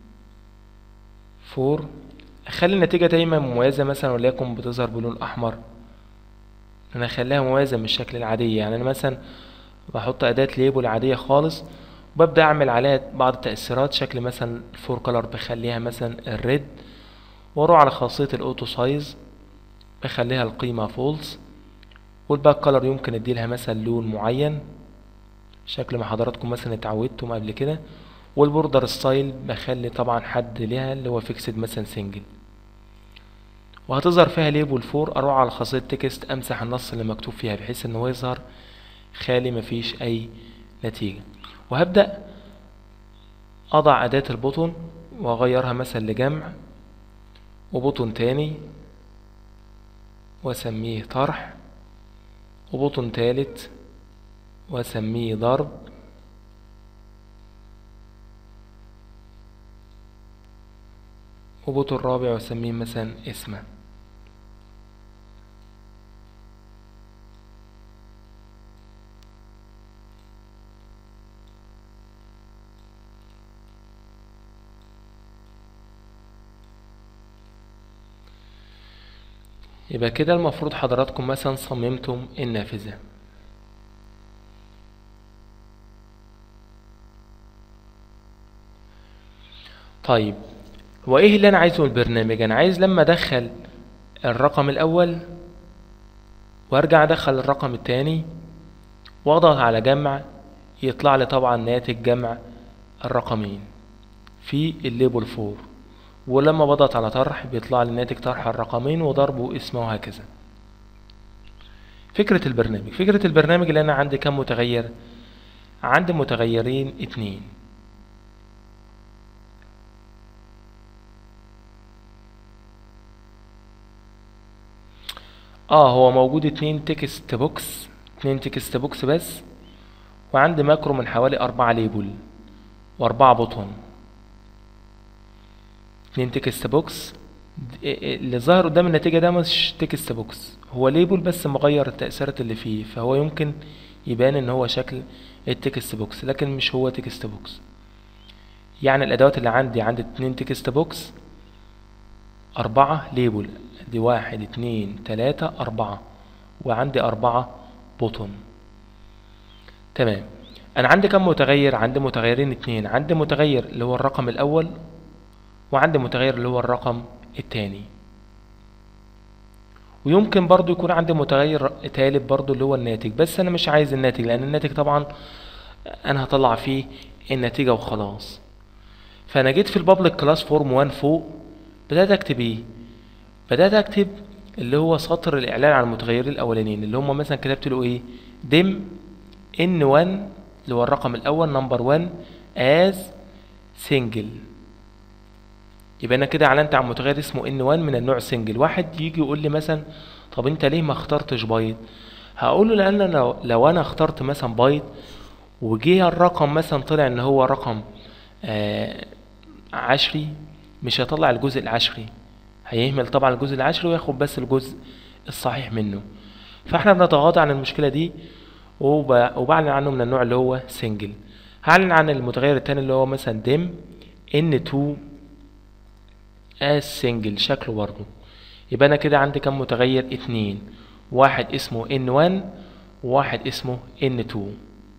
اربعة. اخلي النتيجة دايما مميزة مثلا، وليكن بتظهر بلون احمر، انا اخليها مميزة من الشكل العادية. يعني انا مثلا بحط اداة ليبل عادية خالص، وببدأ اعمل عليها بعض التأثيرات، شكل مثلا الفور كولر بخليها مثلا الريد، واروح على خاصية الاوتو سايز بخليها القيمة فولس، والباك كولر يمكن اديلها مثلا لون معين شكل ما حضراتكم مثلا اتعودتم قبل كده، والبوردر ستايل بخلي طبعا حد ليها اللي هو فيكسد مثلا سنجل، وهتظهر فيها ليبل فور. اروح على خاصية تكست امسح النص اللي مكتوب فيها بحيث ان هو يظهر خالي مفيش اي نتيجة. وهبدأ اضع اداة البوتون واغيرها مثلا لجمع، وبوتون تاني واسميه طرح، وبوتون تالت واسميه ضرب، وبوتون رابع واسميه مثلا اسمه. يبقى كده المفروض حضراتكم مثلا صممتم النافذة. طيب وايه اللي انا عايزه من البرنامج؟ انا عايز لما ادخل الرقم الاول وارجع ادخل الرقم التاني واضغط على جمع يطلع لي طبعا ناتج جمع الرقمين في الليبل فور، ولما بضغط على طرح بيطلع لي ناتج طرح الرقمين وضربه اسمه وهكذا. فكرة البرنامج، فكرة البرنامج اللي انا عندي كم متغير؟ عندي متغيرين اتنين. اه هو موجود اتنين تكست بوكس، اتنين تكست بوكس بس، وعندي ماكرو من حوالي اربعة ليبل واربعة بوتون. اتنين تكست بوكس اللي ظاهر قدام النتيجة ده مش تكست بوكس، هو ليبل بس مغير التأثيرات اللي فيه، فهو يمكن يبان ان هو شكل التكست بوكس لكن مش هو تكست بوكس. يعني الادوات اللي عندي، عندي اتنين تكست بوكس، اربعة ليبل، دي واحد اتنين تلاتة اربعة، وعندي اربعة بوتون. تمام. انا عندي كم متغير؟ عندي متغيرين اتنين، عندي متغير اللي هو الرقم الاول وعندي متغير اللي هو الرقم التاني، ويمكن برضو يكون عندي متغير تالت برضو اللي هو الناتج، بس انا مش عايز الناتج لان الناتج طبعا انا هطلع فيه النتيجة وخلاص. فانا جيت في البابليك كلاس فورم واحد فوق، بدأت اكتب ايه؟ بدأت اكتب اللي هو سطر الاعلان عن المتغيرين الاولانيين اللي هم مثلا كتبت له ايه؟ دم ان واحد اللي هو الرقم الاول نمبر واحد از سنجل. يبقى انا كده اعلنت عن متغير اسمه ان واحد من النوع سنجل. واحد يجي يقول لي مثلا طب انت ليه ما اخترتش بايت؟ هقول له لان لو, لو انا اخترت مثلا بايت وجه الرقم مثلا طلع ان هو رقم آه عشري، مش هيطلع الجزء العشري، هيهمل طبعا الجزء العشري وياخد بس الجزء الصحيح منه. فاحنا بنتغاضى عن المشكلة دي وب... وبعلن عنه من النوع اللي هو سنجل. هعلن عن المتغير التاني اللي هو مثلا دم ان اتنين as single شكله برضو. يبقى انا كده عندي كم متغير؟ اتنين، واحد اسمه ان واحد وواحد اسمه ان اتنين.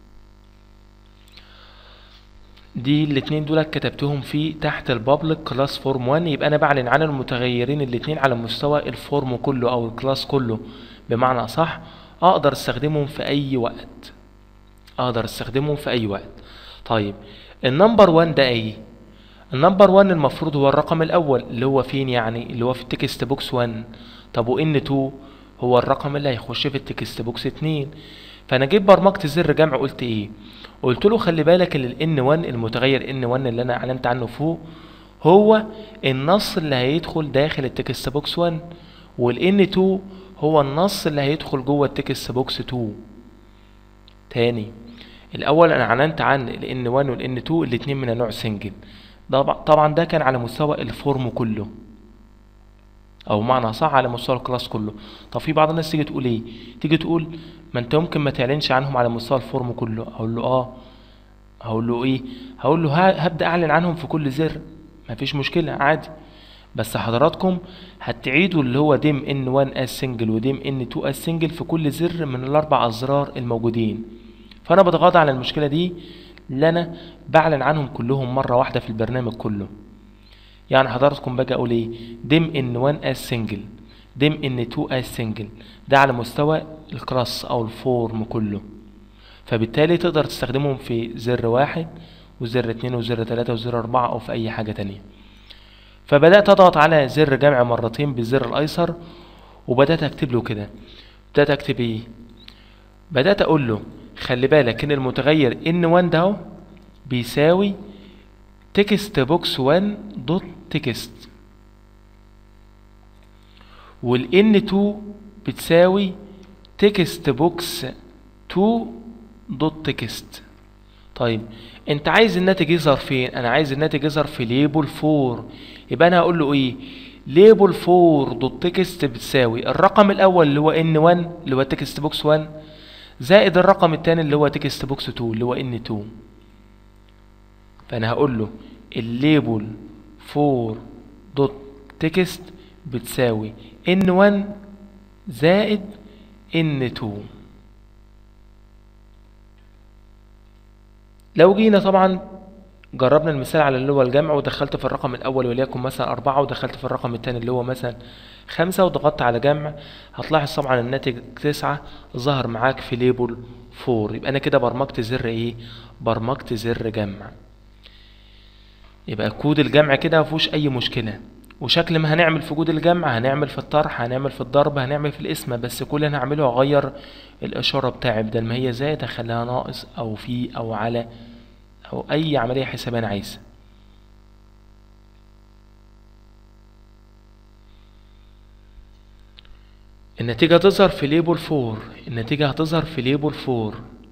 دي الاتنين دول كتبتهم في تحت البابليك كلاس فورم واحد. يبقى انا بعلن عن المتغيرين الاتنين على مستوى الفورم كله او الكلاس كله، بمعنى اصح اقدر استخدمهم في اي وقت، اقدر استخدمهم في اي وقت. طيب النمبر واحد ده ايه؟ النمبر واحد المفروض هو الرقم الاول اللي هو فين؟ يعني اللي هو في التكست بوكس واحد. طب وان اتنين هو الرقم اللي هيخش في التكست بوكس اتنين. فانا جيت برمجت زر جمع، قلت ايه؟ قلت له خلي بالك ان الان واحد المتغير ان واحد اللي انا اعلنت عنه فوق هو النص اللي هيدخل داخل التكست بوكس واحد، والان اتنين هو النص اللي هيدخل جوه التكست بوكس اتنين. تاني، الاول انا اعلنت عن الان واحد والان اتنين الاتنين من النوع سنجل، طبعا ده كان على مستوى الفورم كله او معنى صح على مستوى الكلاس كله. طب في بعض الناس تيجي تقول ايه؟ تيجي تقول ما انت ممكن ما تعلنش عنهم على مستوى الفورم كله. اقول له اه، هقول له ايه؟ هقول له هبدا اعلن عنهم في كل زر، مفيش مشكله عادي، بس حضراتكم هتعيدوا اللي هو ديم ان واحد اس سنجل وديم ان اتنين اس سنجل في كل زر من الاربع ازرار الموجودين. فانا بتغاضى عن المشكله دي اللي انا بعلن عنهم كلهم مره واحده في البرنامج كله. يعني حضراتكم باجي اقول ايه؟ ديم ان واحد اس سنجل، ديم ان اتنين اس سنجل، ده على مستوى الكلاس او الفورم كله، فبالتالي تقدر تستخدمهم في زر واحد وزر اتنين وزر تلاتة وزر اربعة او في اي حاجة تانية. فبدأت اضغط على زر جمع مرتين بالزر الايسر وبدأت اكتب له كده. بدأت اكتب ايه؟ بدأت اقول له خلي بالك ان المتغير ان واحد ده اهو بيساوي تكست بوكس واحد دوت تكست، والان اتنين بتساوي تكست بوكس اتنين دوت تكست. طيب انت عايز الناتج يظهر فين؟ انا عايز الناتج يظهر في ليبل اربعة. يبقى انا هقول له ايه؟ ليبل اربعة دوت تكست بتساوي الرقم الاول اللي هو ان واحد اللي هو تكست بوكس واحد زائد الرقم الثاني اللي هو تكست بوكس اتنين اللي هو ان اتنين. فانا هقول له الليبل اربعة دوت تكست بتساوي ان واحد زائد ان اتنين. لو جينا طبعا جربنا المثال على اللي هو الجمع ودخلت في الرقم الاول وليكن مثلا اربعة ودخلت في الرقم الثاني اللي هو مثلا خمسة وضغطت على جمع، هتلاحظ طبعا الناتج تسعة ظهر معاك في ليبل اربعة. يبقى انا كده برمجت زر ايه؟ برمجت زر جمع. يبقى كود الجمع كده مفيهوش اي مشكلة، وشكل ما هنعمل في كود الجمع هنعمل في الطرح، هنعمل في الضرب، هنعمل في القسمة، بس كل اللي هنعمله هغير الاشارة بتاعي، بدل ما هي زائد هخليها ناقص او في او على او اي عملية حسابية انا عايزها. النتيجة هتظهر في ليبل اربعة. النتيجة هتظهر في ليبل اربعة.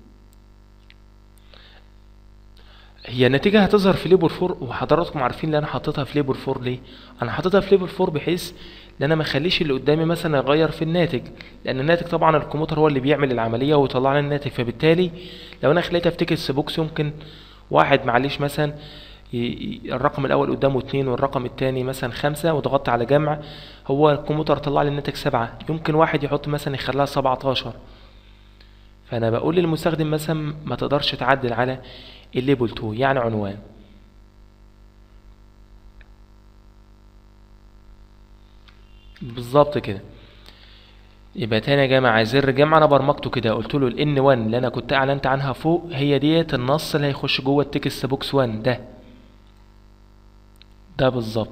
هي النتيجة هتظهر في ليبل اربعة، وحضراتكم عارفين ان انا حطيتها في ليبل اربعة ليه؟ انا حطيتها في ليبل اربعة بحيث ان انا ما اخليش اللي قدامي مثلا يغير في الناتج، لان الناتج طبعا الكمبيوتر هو اللي بيعمل العملية ويطلع لي الناتج. فبالتالي لو انا خليتها في تكست بوكس يمكن واحد معلش مثلا الرقم الاول قدامه اتنين والرقم التاني مثلا خمسة وضغطت على جمع، هو الكمبيوتر طلع لي الناتج سبعة، يمكن واحد يحط مثلا يخليها سبعتاشر. فانا بقول للمستخدم مثلا ما تقدرش تعدل على الليبل اتنين يعني عنوان. بالظبط كده. يبقى تاني يا جماعه زر جمع انا برمجته كده، قلت له الان واحد اللي انا كنت اعلنت عنها فوق هي ديت النص اللي هيخش جوه التكست بوكس واحد ده ده بالظبط.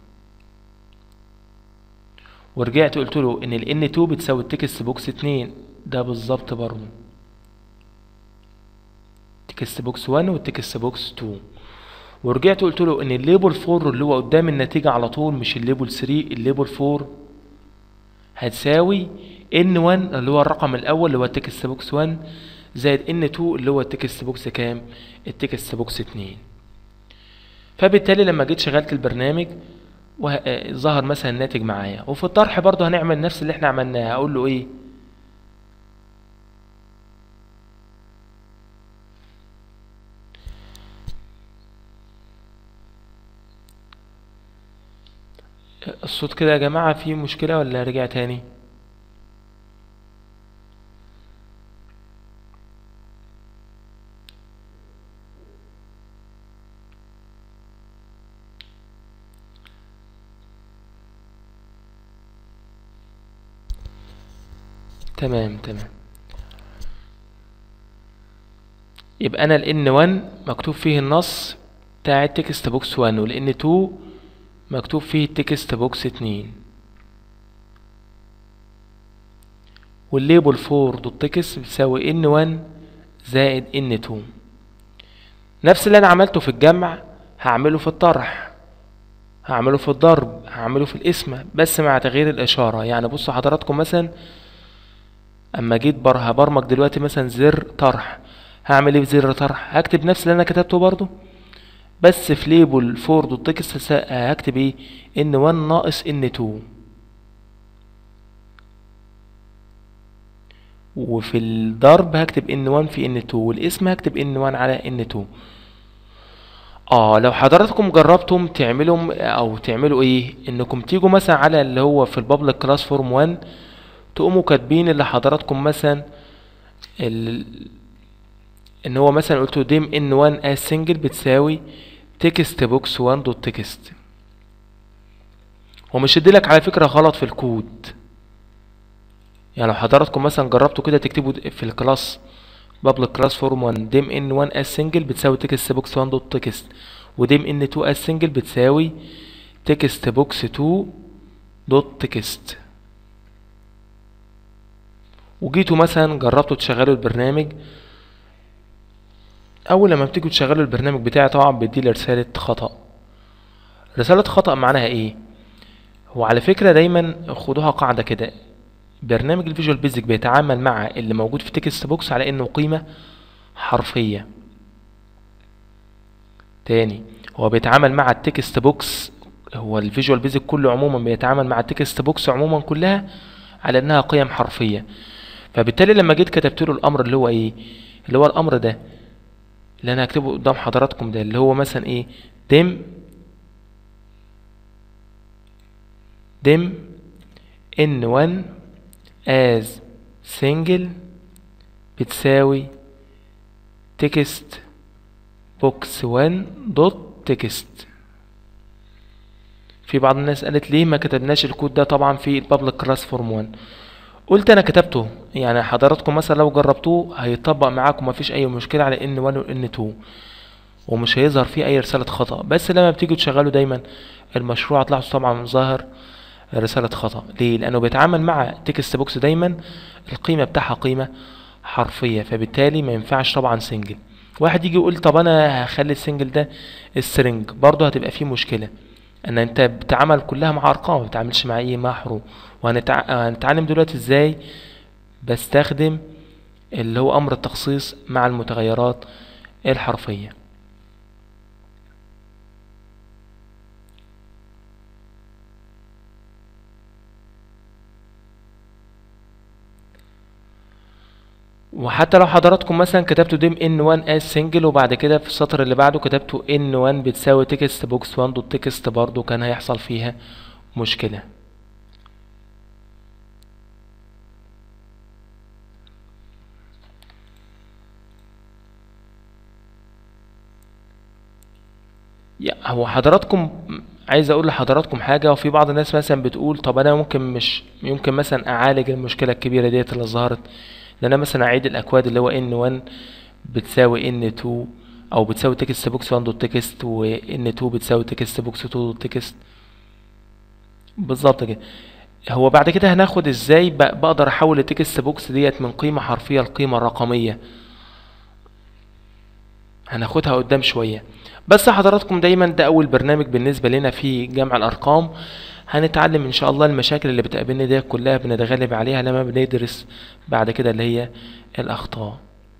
ورجعت قلت له ان ال ان اتنين بتساوي التكست بوكس اتنين ده بالظبط برضه، تكست بوكس واحد والتكست بوكس اتنين. ورجعت قلت له ان الليبل اربعة اللي هو قدام النتيجة على طول مش الليبل تلاتة، الليبل اربعة هتساوي ان واحد اللي هو الرقم الاول اللي هو التكست بوكس واحد زائد ان اتنين اللي هو التكست بوكس كام؟ التكست بوكس اتنين. فبالتالي لما جيت شغلت البرنامج ظهر مثلا الناتج معايا. وفي الطرح برضه هنعمل نفس اللي احنا عملناه، هقول له ايه؟ الصوت كده يا جماعة فيه مشكلة ولا رجع تاني؟ تمام تمام. يبقى انا ال ان واحد مكتوب فيه النص بتاع التكست بوكس واحد، وال ان اتنين مكتوب فيه التكست بوكس اتنين، والليبل اربعة دوت تكست بتساوي ان واحد زائد ان اتنين. نفس اللي انا عملته في الجمع هعمله في الطرح، هعمله في الضرب، هعمله في القسمة، بس مع تغيير الاشارة. يعني بصوا حضراتكم مثلا اما جيت بر هبرمج دلوقتي مثلا زر طرح، هعمل ايه في زر طرح؟ هكتب نفس اللي انا كتبته برضو، بس في ليبل اربعة دوت تكست هكتب ايه؟ ان واحد ناقص ان اتنين، وفي الضرب هكتب ان واحد في ان اتنين، والاسم هكتب ان واحد على ان اتنين. اه لو حضراتكم جربتم تعملوا او تعملوا ايه، انكم تيجوا مثلا على اللي هو في البابليك كلاس فورم واحد تقوموا كاتبين اللي حضراتكم مثلا ال... ان هو مثلا قلتوا ديم ان واحد as سنجل بتساوي تكست بوكس واحد دوت تكست. ومش هديلك على فكرة غلط في الكود، يعني لو حضراتكم مثلا جربتوا كده تكتبوا في الكلاس public class form واحد dim ان واحد as single بتساوي text box واحد دوت text وdim ان اتنين as single بتساوي text box اتنين دوت text. وجيتوا مثلا جربتوا تشغلوا البرنامج، اول لما بتيجوا تشغلوا البرنامج بتاعي طبعا بيديلي رسالة خطأ. رسالة خطأ معناها ايه؟ هو على فكرة دايما خدوها قاعدة كده، برنامج الفيجوال بيزك بيتعامل مع اللي موجود في تكست بوكس على انه قيمة حرفية. تاني، هو بيتعامل مع التكست بوكس، هو الفيجوال بيزك كله عموما بيتعامل مع التكست بوكس عموما كلها على انها قيم حرفية. فبالتالي لما جيت كتبت له الامر اللي هو ايه، اللي هو الامر ده اللي انا هكتبه قدام حضراتكم ده، اللي هو مثلا ايه، dim dim ان واحد as single بتساوي text box واحد دوت text. في بعض الناس قالت ليه ما كتبناش الكود ده؟ طبعا في public class form واحد، قلت انا كتبته، يعني حضراتكم مثلا لو جربتوه هيطبق معاكم مفيش اي مشكلة على ان واحد و ان اتنين ومش هيظهر فيه اي رسالة خطأ. بس لما بتيجوا تشغلوا دايما المشروع هتلاحظوا طبعا ظاهر رسالة خطأ. ليه؟ لانه بيتعامل مع تكست بوكس دايما القيمة بتاعها قيمة حرفية، فبالتالي ما ينفعش طبعا سنجل. واحد يجي يقول طب انا هخلي السنجل ده السرنج، برضه هتبقى فيه مشكلة ان انت بتعامل كلها مع ارقام، ما بتعاملش مع ايه، مع حروف. وهنتعلم دلوقتي ازاي بستخدم اللي هو امر التخصيص مع المتغيرات الحرفية. وحتى لو حضراتكم مثلا كتبتوا ديم ان واحد as single وبعد كده في السطر اللي بعده كتبتوا ان واحد بتساوي text box واحد دوت text، برضو كان هيحصل فيها مشكلة. هو حضراتكم عايز اقول لحضراتكم حاجة، وفي بعض الناس مثلا بتقول طب انا ممكن مش يمكن مثلا اعالج المشكلة الكبيرة ديت اللي ظهرت، ان انا مثلا اعيد الاكواد اللي هو ان واحد بتساوي ان اتنين او بتساوي text box واحد دوت text و ان اتنين بتساوي text box اتنين دوت text بالظبط كده. هو بعد كده هناخد ازاي بقدر احول التكست بوكس ديت من قيمة حرفية لقيمة رقمية، هناخدها قدام شوية. بس حضراتكم دايما ده اول برنامج بالنسبة لنا في جمع الارقام، هنتعلم ان شاء الله المشاكل اللي بتقابلنا دي كلها بنتغلب عليها لما بندرس بعد كده اللي هي الاخطاء.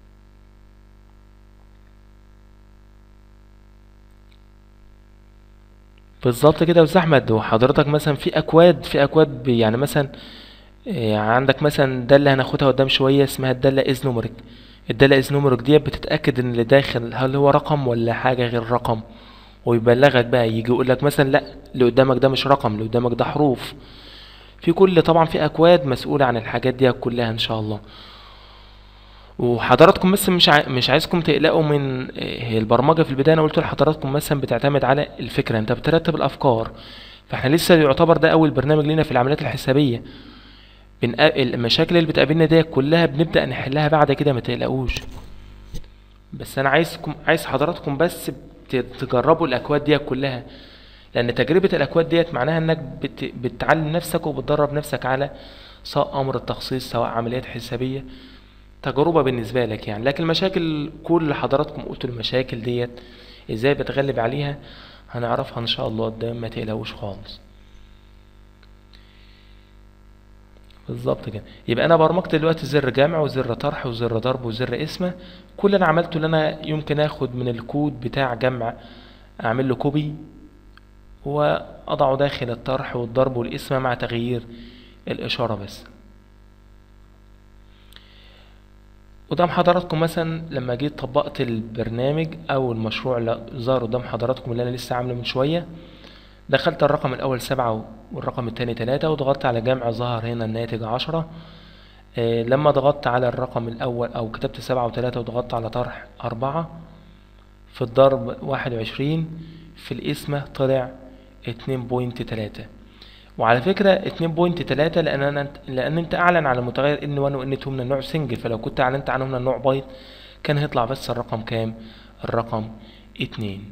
بالظبط كده يا استاذ احمد. وحضرتك مثلا في اكواد في اكواد يعني مثلا إيه، عندك مثلا دالة هناخدها قدام شوية اسمها الدالة از نومريك. الدالة از نومريك دي بتتأكد ان اللي داخل هل هو رقم ولا حاجة غير رقم، ويبلغك بقى، يجي يقول لك مثلا لا اللي قدامك ده مش رقم، اللي قدامك ده حروف. في كل طبعا في اكواد مسؤولة عن الحاجات دي كلها ان شاء الله. وحضراتكم بس مش عاي... مش عايزكم تقلقوا من هي البرمجة. في البداية انا قلت لحضراتكم مثلا بتعتمد على الفكرة، انت بترتب الافكار، فاحنا لسه يعتبر ده اول برنامج لنا في العمليات الحسابية. بن... المشاكل اللي بتقابلنا دي كلها بنبدأ نحلها بعد كده، ما تقلقوش. بس انا عايزكم عايز حضراتكم بس تجربوا الاكواد دي كلها، لان تجربة الاكواد ديت معناها انك بت... بتعلم نفسك وبتدرب نفسك على سواء امر التخصيص سواء عمليات حسابية، تجربة بالنسبة لك يعني. لكن المشاكل كل حضراتكم قلتوا المشاكل ديت ازاي بتغلب عليها هنعرفها ان شاء الله قدام، ما تقلقوش خالص. بالظبط كده. يبقى انا برمجت دلوقتي زر جمع وزر طرح وزر ضرب وزر قسمة. كل اللي انا عملته ان انا يمكن اخد من الكود بتاع جمع اعمل له كوبي واضعه داخل الطرح والضرب والقسمة مع تغيير الاشارة بس. قدام حضراتكم مثلا لما جيت طبقت البرنامج او المشروع اللي ظهر قدام حضراتكم اللي انا لسه عامله من شوية، دخلت الرقم الاول سبعة والرقم التاني تلاتة وضغطت على جمع، ظهر هنا الناتج عشرة. آه لما ضغطت على الرقم الاول او كتبت سبعة وتلاتة وضغطت على طرح اربعة، في الضرب واحد وعشرين، في القسمة طلع اتنين بوينت تلاتة. وعلى فكرة اتنين بوينت تلاتة لان انا لان انت اعلن على المتغير ان واحد وان اتنين من النوع سنجل، فلو كنت اعلنت عنه من النوع بايت كان هيطلع بس الرقم كام؟ الرقم اتنين.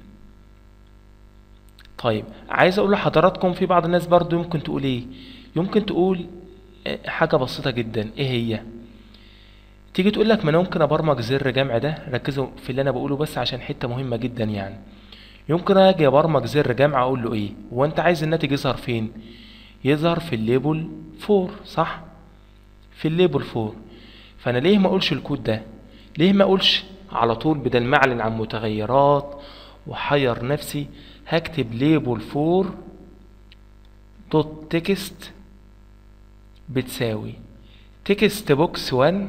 طيب عايز اقول لحضراتكم في بعض الناس برضو يمكن تقول ايه، يمكن تقول حاجة بسيطة جدا. ايه هي؟ تيجي تقول لك ما انا ممكن ابرمج زر جمع ده، ركزوا في اللي انا بقوله بس عشان حتة مهمة جدا. يعني يمكن اجي ابرمج زر جمع اقول له ايه، هو انت عايز الناتج يظهر فين؟ يظهر في الليبل فور، صح؟ في الليبل فور. فانا ليه ما اقولش الكود ده؟ ليه ما اقولش على طول بدل ما اعلن عن متغيرات وحير نفسي هكتب ليبل فور دوت تكست بتساوي تكست بوكس واحد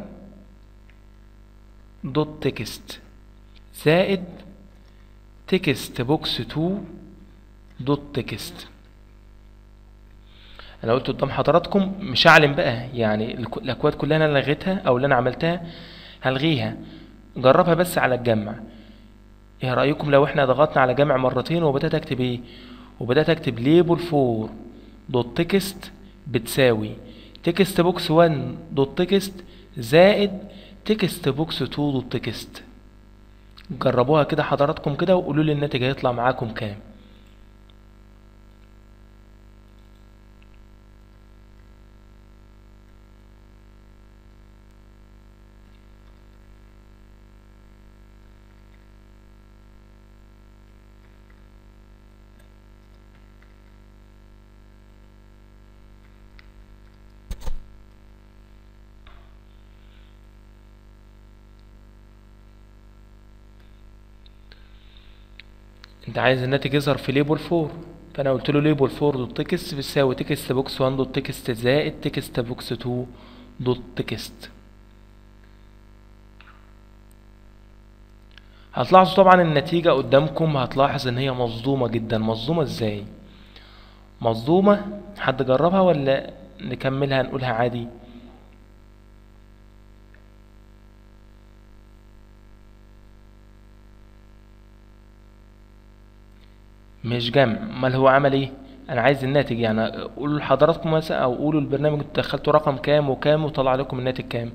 دوت تكست زائد تكست بوكس اتنين دوت تكست. انا قلت قدام حضراتكم مش هعلن بقى، يعني الاكواد كلها انا لغيتها او اللي انا عملتها هلغيها، جربها بس على الجمع. ايه رايكم لو احنا ضغطنا على جمع مرتين وبدات اكتب ايه؟ وبدات اكتب ليبل فور دوت تكست بتساوي تكست بوكس واحد دوت تكست زائد تكست بوكس اتنين دوت تكست. جربوها كده حضراتكم كده وقولوا لي الناتج هيطلع معاكم كام. انت عايز الناتج يظهر في ليبل فور، فانا قلت له ليبل فور دوت تكست بتساوي تكست بوكس واحد دوت تكست زائد تكست بوكس اتنين دوت تكست. هتلاحظوا طبعا النتيجة قدامكم، هتلاحظ ان هي مصدومة جدا. مصدومة ازاي؟ مصدومة، حد جربها ولا نكملها نقولها عادي؟ مش جمع، امال هو عمل ايه؟ انا عايز الناتج، يعني قولوا لحضراتكم مثلا او قولوا البرنامج انتوا دخلتوا رقم كام وكام وطلع لكم الناتج كام.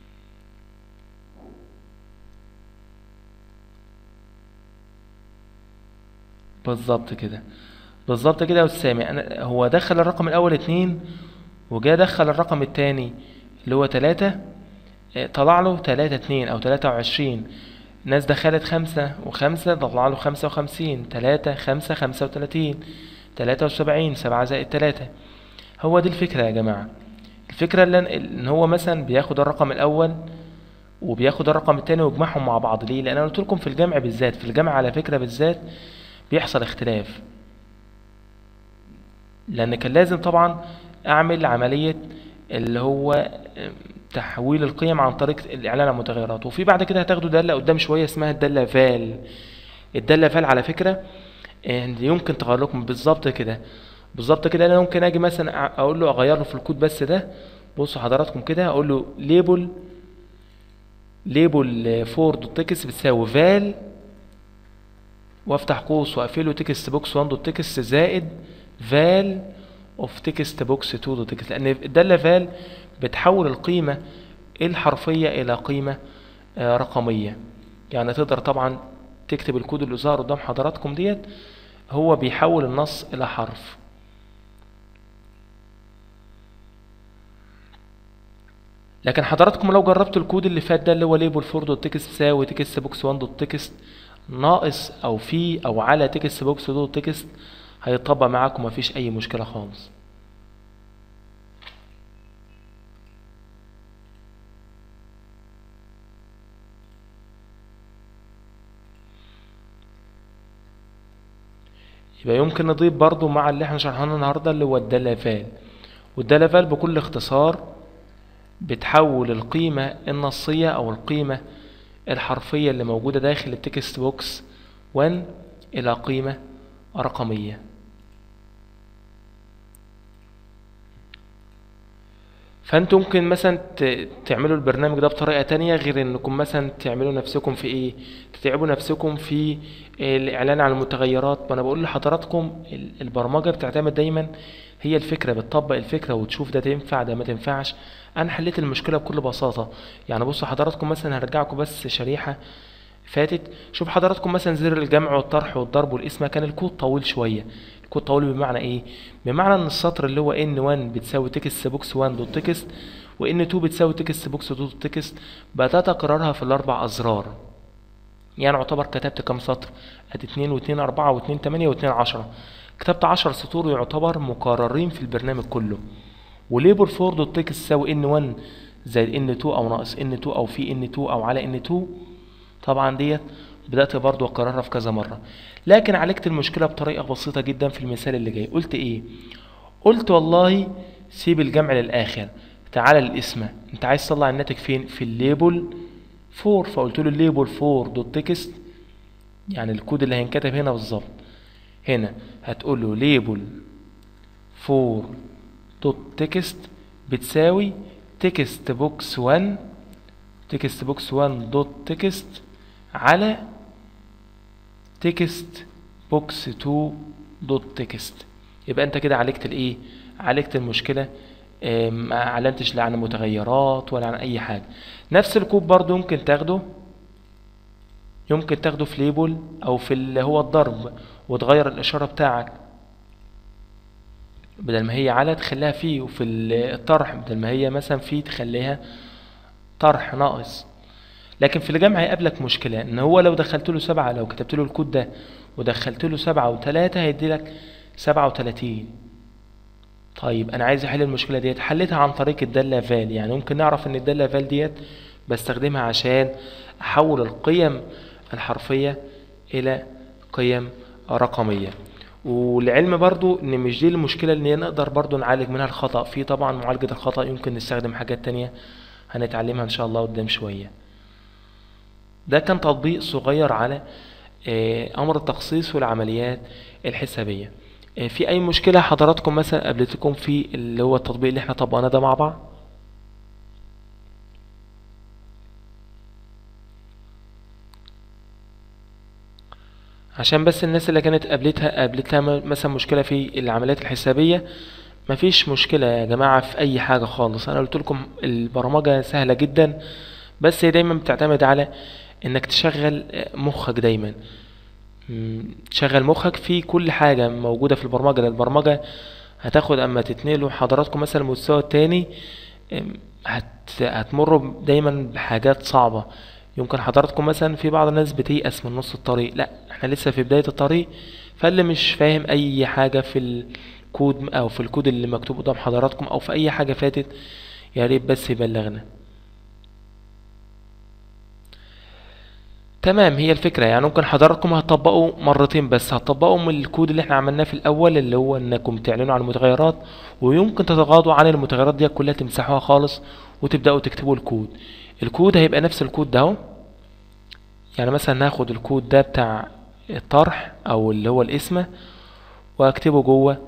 بالظبط كده، بالظبط كده يا استاذ سامي. انا هو دخل الرقم الاول اتنين وجا دخل الرقم التاني اللي هو تلاتة، اه، طلع له تلاتة اتنين او تلاتة وعشرين. ناس دخلت خمسة وخمسة طلع له خمسة وخمسين، تلاتة خمسة خمسة وتلاتين، تلاتة وسبعين، سبعة زائد تلاتة. هو دي الفكرة يا جماعة. الفكرة اللي ان هو مثلا بياخد الرقم الاول وبياخد الرقم التاني ويجمعهم مع بعض. ليه؟ لان انا قلت لكم في الجمع بالذات، في الجمع على فكرة بالذات بيحصل اختلاف، لان كان لازم طبعا اعمل عملية اللي هو تحويل القيم عن طريق الاعلان عن متغيرات. وفي بعد كده هتاخدوا دالة قدام شوية اسمها الدالة فال. الدالة فال على فكرة يمكن تغير لكم بالظبط كده، بالظبط كده. انا ممكن اجي مثلا اقول له اغير له في الكود بس ده. بصوا حضراتكم كده، اقول له ليبل ليبل فور دوت تكست بتساوي فال وافتح قوس واقفله تكست بوكس واحد دوت تكست زائد فال اوف تكست بوكس اتنين دوت تكست، لان الداله فال بتحول القيمه الحرفيه الى قيمه آه رقميه. يعني تقدر طبعا تكتب الكود اللي ظهر قدام حضراتكم ديت، هو بيحول النص الى حرف. لكن حضراتكم لو جربت الكود اللي فات ده اللي هو ليبل فور دوت تكست تساوي تكست بوكس واحد دوت تكست ناقص او في او على تكست بوكس دوت تكست، هيطبق معاكم مفيش اي مشكله خالص. يبقى يمكن نضيف برضو مع اللي احنا شرحناه النهارده اللي هو الداله فال. والداله فال بكل اختصار بتحول القيمه النصيه او القيمه الحرفيه اللي موجوده داخل التكست بوكس واحد الى قيمه رقميه. فانتوا ممكن مثلا ت- تعملوا البرنامج ده بطريقة تانية غير انكم مثلا تعملوا نفسكم في ايه، تتعبوا نفسكم في الاعلان عن المتغيرات. وانا بقول لحضراتكم ال- البرمجة بتعتمد دايما، هي الفكرة بتطبق الفكرة وتشوف ده تنفع ده ما تنفعش. انا حليت المشكلة بكل بساطة. يعني بصوا حضراتكم مثلا، هرجعكم بس شريحة فاتت. شوف حضراتكم مثلا زر الجمع والطرح والضرب والقسمة كان الكود طويل شوية. الكود طويل بمعنى ايه؟ بمعنى ان السطر اللي هو ان واحد بتساوي تكست بوكس واحد دوت تكست، وان اتنين بتساوي تكست بوكس دوت تكست، بدأت اكررها في الاربع ازرار. يعني اعتبر كتبت كام سطر؟ ادي اتنين واتنين اربعة واتنين تمانية واتنين عشرة، كتبت عشر سطور يعتبر مكررين في البرنامج كله. وليبل اربعة دوت تكست تساوي ان واحد زائد ان اتنين او ناقص ان اتنين او في ان اتنين او على ان اتنين. طبعا ديت بدأت برضو اكررها في كذا مرة. لكن عالجت المشكلة بطريقة بسيطة جدا في المثال اللي جاي. قلت ايه؟ قلت والله سيب الجمع للاخر، تعالى للقسمة. انت عايز تطلع الناتج فين؟ في الليبل اربعة. فقلت له الليبل اربعة دوت تكست، يعني الكود اللي هينكتب هنا بالظبط. هنا هتقول له ليبل اربعة دوت تكست بتساوي تكست بوكس واحد تكست بوكس واحد دوت تكست على تكست بوكس اتنين دوت تكست. يبقى انت كده عالجت الايه؟ عالجت المشكله. اه، ما اعلنتش لا عن متغيرات ولا عن اي حاجه. نفس الكود برضو يمكن تاخده يمكن تاخده في ليبل او في اللي هو الضرب، وتغير الاشاره بتاعك، بدل ما هي على تخليها فيه، وفي الطرح بدل ما هي مثلا فيه تخليها طرح ناقص. لكن في الجمع هيقابلك مشكلة، ان هو لو دخلت له سبعة، لو كتبت له الكود ده ودخلت له سبعة وتلاتة هيدي لك سبعة وتلاتين. طيب انا عايز احل المشكلة ديت، حلتها عن طريق الدالة فال. يعني ممكن نعرف ان الدالة فال ديت بستخدمها عشان احول القيم الحرفية الى قيم رقمية. والعلم برضو ان مش دي المشكلة اللي نقدر برضو نعالج منها الخطأ. في طبعا معالجة الخطأ يمكن نستخدم حاجات تانية هنتعلمها ان شاء الله قدام شوية. ده كان تطبيق صغير على آه، امر التخصيص والعمليات الحسابية. آه، في اي مشكلة حضراتكم مثلا قابلتكم في اللي هو التطبيق اللي احنا طبقناه ده مع بعض؟ عشان بس الناس اللي كانت قابلتها قابلتها م- مثلا مشكلة في العمليات الحسابية، مفيش مشكلة يا جماعة في اي حاجة خالص. انا قلت لكم البرمجة سهلة جدا، بس هي دايما بتعتمد على انك تشغل آه، مخك دايما. مم، تشغل مخك في كل حاجة موجودة في البرمجة. لأن البرمجة هتاخد اما تتنقلوا حضراتكم مثلا المستوى التاني، ام، هت هتمروا دايما بحاجات صعبة. يمكن حضراتكم مثلا في بعض الناس بتيأس من نص الطريق، لا احنا لسه في بداية الطريق. فاللي مش فاهم اي حاجة في الكود او في الكود اللي مكتوب قدام حضراتكم او في اي حاجة فاتت، يا ريت بس يبلغنا. تمام، هي الفكرة. يعني ممكن حضراتكم هتطبقوا مرتين بس، هتطبقوا من الكود اللي احنا عملناه في الاول اللي هو انكم تعلنوا عن المتغيرات، ويمكن تتغاضوا عن المتغيرات دي كلها تمسحوها خالص وتبدأوا تكتبوا الكود. الكود هيبقى نفس الكود ده اهو. يعني مثلا ناخد الكود ده بتاع الطرح او اللي هو القسمة واكتبه جوه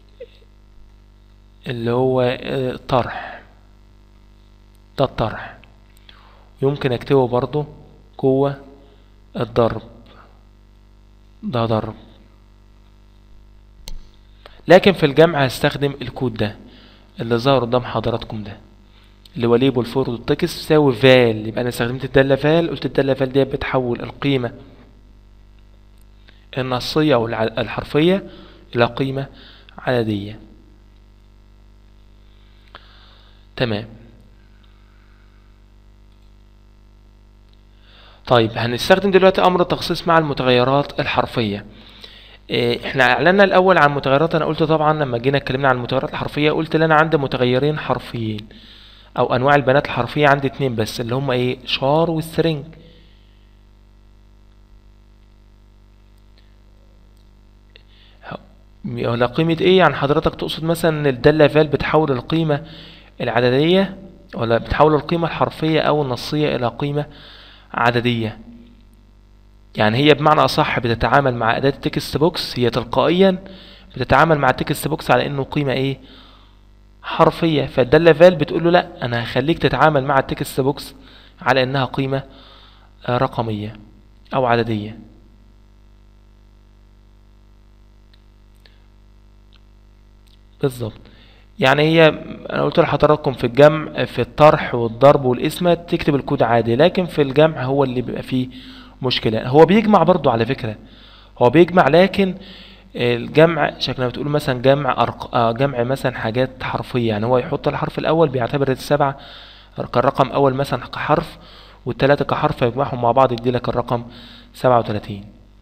اللي هو اه، الطرح. ده الطرح. يمكن اكتبه برضو جوه الضرب. ده ضرب. لكن في الجمع هستخدم الكود ده اللي ظهر قدام حضراتكم ده اللي هو ليبل فور دوت تكست تساوي فال. يبقى انا استخدمت الدالة فال. قلت الدالة فال دي بتحول القيمة النصية او الع- الحرفية الى قيمة عددية. تمام. طيب هنستخدم دلوقتي امر التخصيص مع المتغيرات الحرفية. إيه، احنا اعلنا الاول عن متغيرات. انا قلت طبعا لما جينا اتكلمنا عن المتغيرات الحرفية قلت ان انا عندي متغيرين حرفيين او انواع البيانات الحرفية عندي اتنين بس اللي هم ايه؟ شار والسترنج. ولا قيمة ايه؟ يعني حضرتك تقصد مثلا ان الدالة فال بتحول القيمة العددية ولا بتحول القيمة الحرفية او النصية الى قيمة عددية؟ يعني هي بمعنى اصح بتتعامل مع اداة التكست بوكس، هي تلقائيا بتتعامل مع التكست بوكس على انه قيمة ايه؟ حرفية، فالدالة فال بتقول له لا، انا هخليك تتعامل مع التكست بوكس على انها قيمة آه، رقمية او عددية. بالظبط. يعني هي انا قلت لحضراتكم في الجمع في الطرح والضرب والقسمة تكتب الكود عادي، لكن في الجمع هو اللي بيبقى فيه مشكلة. هو بيجمع برضو على فكرة، هو بيجمع، لكن الجمع شكلنا بتقول مثلا جمع أرق... آه، جمع مثلا حاجات حرفية. يعني هو يحط الحرف الأول بيعتبر السبعة كالرقم أول مثلا كحرف، والتلاتة كحرف، يجمعهم مع بعض يدي لك الرقم سبعة وتلاتين.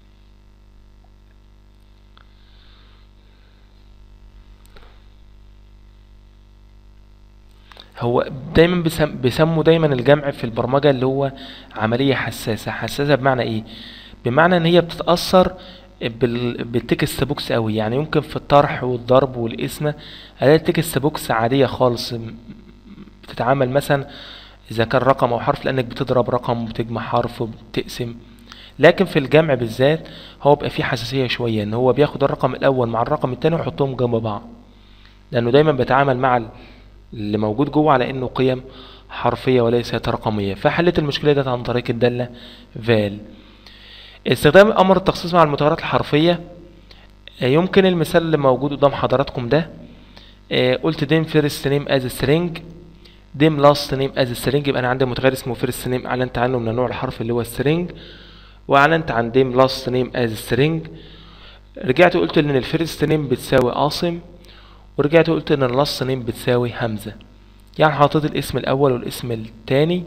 هو دايما بيسم... بيسموا دايما الجمع في البرمجة اللي هو عملية حساسة. حساسة بمعنى ايه؟ بمعنى ان هي بتتأثر بال... بالتكست بوكس قوي. يعني يمكن في الطرح والضرب والقسمة الاقي التكست بوكس عادية خالص، م- بتتعامل مثلا اذا كان رقم او حرف، لانك بتضرب رقم وبتجمع حرف وبتقسم. لكن في الجمع بالذات هو بيبقى فيه حساسية شوية، ان هو بياخد الرقم الاول مع الرقم التاني ويحطهم جنب بعض، لانه دايما بيتعامل مع ال- اللي موجود جوه على انه قيم حرفية وليست رقمية. فحلت المشكلة دي عن طريق الدالة فال. استخدام امر التخصيص مع المتغيرات الحرفية، آه، يمكن المثال اللي موجود قدام حضراتكم ده. آه، قلت ديم فيرست نيم از سترينج، ديم لاست نيم از سترينج، يبقى انا عندي متغير اسمه فيرست نيم اعلنت عنه من نوع الحرف اللي هو سترينج، واعلنت عن ديم لاست نيم از سترينج. رجعت قلت ان الفيرست نيم بتساوي عاصم، ورجعت قلت ان اللاست نيم بتساوي همزة. يعني حطيت الاسم الاول والاسم التاني،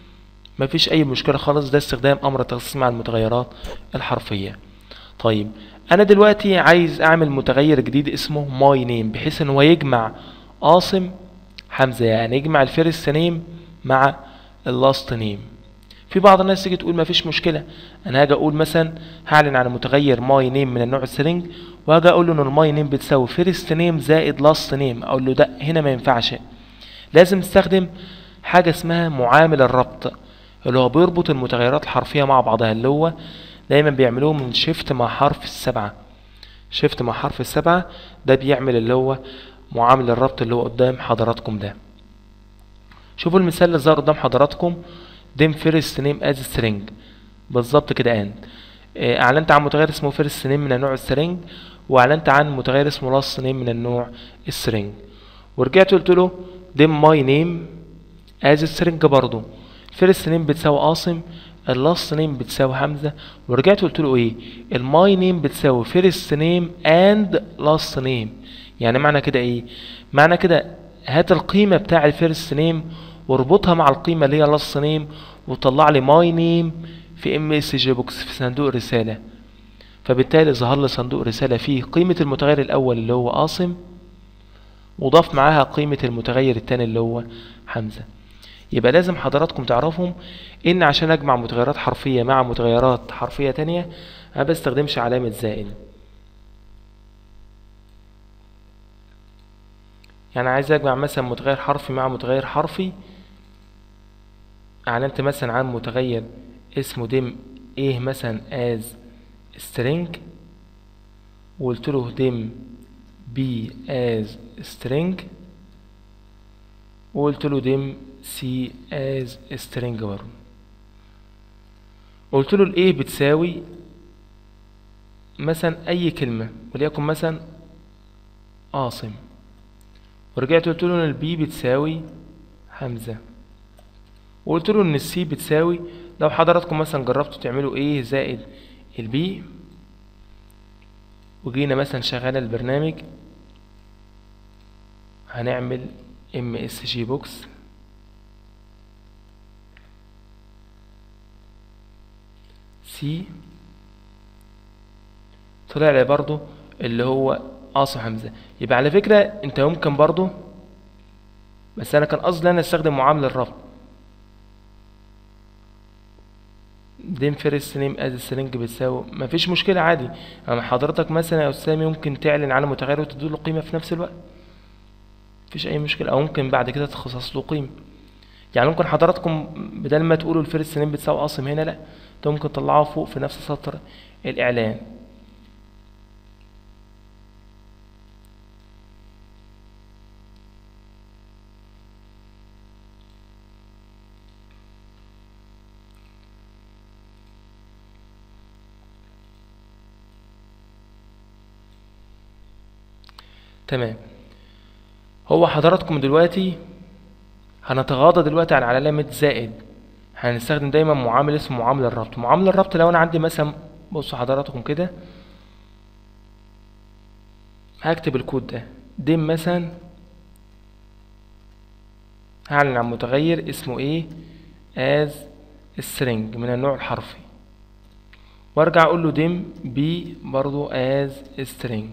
مفيش اي مشكلة خالص. ده استخدام امر التخصيص مع المتغيرات الحرفية. طيب انا دلوقتي عايز اعمل متغير جديد اسمه ماي نيم، بحيث ان هو يجمع عاصم حمزة، يعني يجمع الفيرست نيم مع اللاست نيم. في بعض الناس تيجي تقول مفيش مشكلة، انا هاجي اقول مثلا هعلن عن متغير ماي نيم من النوع سترينج، وهاجي اقول له ان الماي نيم بتساوي فيرست نيم زائد لاست نيم. اقول له ده هنا ما ينفعش، لازم نستخدم حاجة اسمها معامل الربط، اللي هو بيربط المتغيرات الحرفية مع بعضها، اللي هو دايما بيعملوه من شيفت مع حرف السبعة. شيفت مع حرف السبعة ده بيعمل اللي هو معامل الربط اللي هو قدام حضراتكم ده. شوفوا المثال اللي ظهر قدام حضراتكم، ديم فيرست نيم از سترينج، بالظبط كده. اند اعلنت عن متغير اسمه فيرست نيم من النوع سترينج، واعلنت عن متغير اسمه لاست نيم من النوع سترينج، ورجعت قلت له ديم ماي نيم از سترينج برضه. الفيرست نيم بتساوي عاصم، اللاست نيم بتساوي حمزة، ورجعت قلت له ايه؟ الماي نيم بتساوي فيرست نيم اند لاست نيم. يعني معنى كده ايه؟ معنى كده هات القيمة بتاع الفيرست نيم واربطها مع القيمة اللي هي لاست نيم، وطلع لي ماي نيم في ام اس جي بوكس في صندوق رسالة. فبالتالي ظهر لي صندوق رسالة فيه قيمة المتغير الاول اللي هو عاصم، وضاف معاها قيمة المتغير التاني اللي هو حمزة. يبقى لازم حضراتكم تعرفهم ان عشان اجمع متغيرات حرفية مع متغيرات حرفية تانية ما بستخدمش علامة زائد. يعني عايز اجمع مثلا متغير حرفي مع متغير حرفي، اعلنت مثلا عن متغير اسمه ديم ايه مثلا از string، وقلت له ديم بي از string، وقلت له ديم سي از string برضه. قلت له الايه بتساوي مثلا اي كلمة، وليكن مثلا عاصم، ورجعت قلت له ان البي بتساوي حمزة، وقلت له ان السي بتساوي، لو حضراتكم مثلا جربتوا تعملوا ايه زائد البي، وجينا مثلا شغال البرنامج هنعمل ام اس جي بوكس سي، طلع لي برضو اللي هو عاصم حمزة. يبقى على فكرة انت ممكن برضو، بس انا كان قصدي انا استخدم معامل الربط، ديم فيرست نيم از سترينج بتساوي، مفيش مشكلة عادي. اما حضرتك مثلا يا استاذ ممكن تعلن على متغير وتديله قيمة في نفس الوقت، مفيش اي مشكلة، او ممكن بعد كده تخصص له قيمة. يعني ممكن حضراتكم بدل ما تقولوا الفيرست نيم بتساوي عاصم هنا، لا انت ممكن تطلعه فوق في نفس سطر الاعلان. تمام. هو حضراتكم دلوقتي هنتغاضى دلوقتي عن علامة زائد، هنستخدم دايما معامل اسمه معامل الربط. معامل الربط لو انا عندي مثلا، بصوا حضراتكم كده، هكتب الكود ده ديم مثلا، هعلن عن متغير اسمه ايه as string من النوع الحرفي، وارجع اقول له ديم بي برضو as string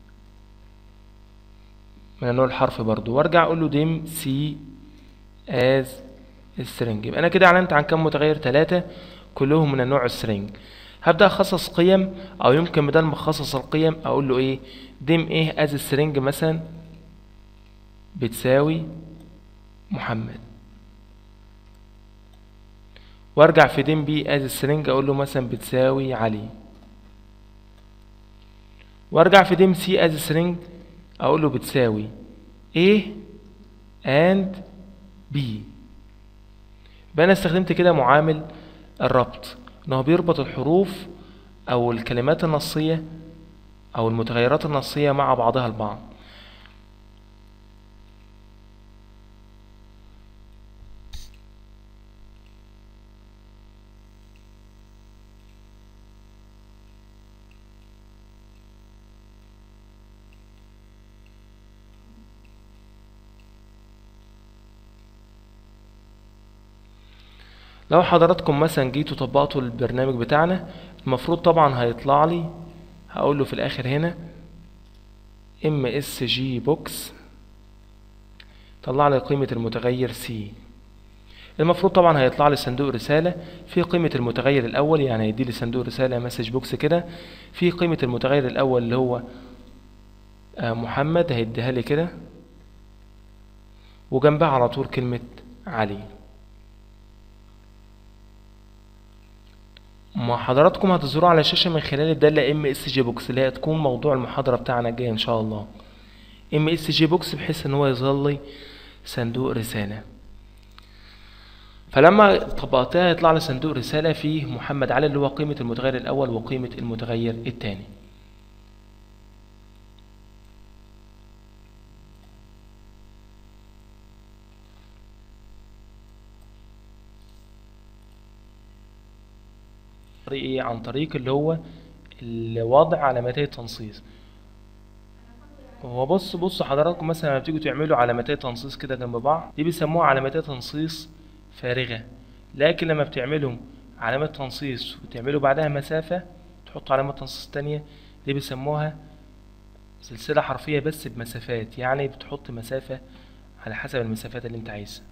من النوع الحرفي برضو، وارجع اقول له ديم سي as string. يبقى انا كده اعلنت عن كم متغير؟ ثلاثة كلهم من النوع string. هبدأ اخصص قيم، او يمكن بدل ما اخصص القيم اقول له ايه ديم ايه as string مثلا بتساوي محمد، وارجع في ديم بي as string اقول له مثلا بتساوي علي، وارجع في ديم سي as string اقول له بتساوي A and B. يبقى انا استخدمت كده معامل الربط، انه بيربط الحروف او الكلمات النصية او المتغيرات النصية مع بعضها البعض. لو حضراتكم مثلا جيتوا طبقتوا البرنامج بتاعنا، المفروض طبعا هيطلع لي، هقول له في الاخر هنا ام اس جي بوكس طلع لي قيمة المتغير سي. المفروض طبعا هيطلع لي صندوق رسالة في قيمة المتغير الاول، يعني هيدي لي صندوق رسالة مسج بوكس كده في قيمة المتغير الاول اللي هو محمد، هيديها لي كده، وجنبها على طول كلمة علي. ما حضراتكم هتظهروا على الشاشة من خلال الدالة ام اس جي بوكس اللي هي تكون موضوع المحاضرة بتاعنا الجاي ان شاء الله. ام اس جي بوكس بحيث ان هو يظهر لي صندوق رسالة، فلما طبقتها يطلع لي صندوق رسالة فيه محمد علي اللي هو قيمة المتغير الاول وقيمة المتغير الثاني. ايه عن طريق اللي هو الوضع علامتي التنصيص. هو بص بص حضراتكم مثلا لما بتيجوا تعملوا علامتي تنصيص كده جنب بعض دي بيسموها علامتي تنصيص فارغة، لكن لما بتعملوا علامة تنصيص وتعملوا بعدها مسافة تحطوا علامة تنصيص تانية دي بيسموها سلسلة حرفية بس بمسافات، يعني بتحط مسافة على حسب المسافات اللي انت عايزها.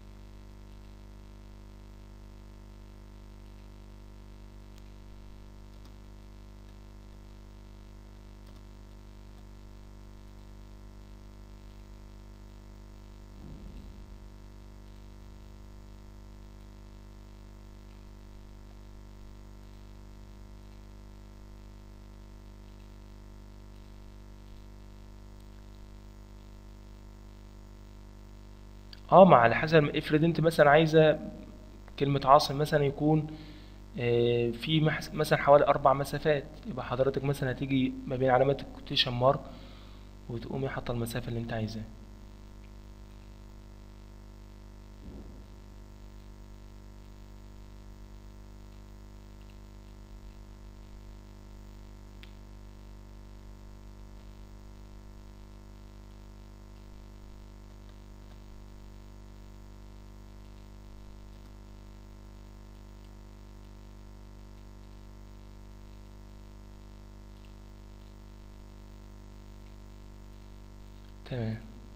اه ما على حسب، افرض انت مثلا عايزة كلمة عاصم مثلا يكون آه، في محس- مثلا حوالي أربع مسافات، يبقى حضرتك مثلا هتيجي ما بين علامات الكوتيشن مارك وتقومي حاطة المسافة اللي انت عايزاها. تمام.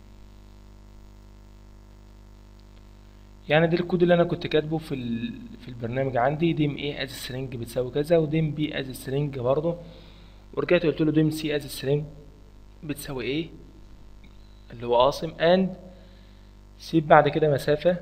يعني ده الكود اللي انا كنت كاتبه في ال... في البرنامج عندي، ديم ايه از سترينج بتساوي كذا، وديم بي از سترينج برضه، ورجعت قلت له ديم سي از سترينج بتساوي ايه اللي هو قاسم، اند سيب بعد كده مسافة.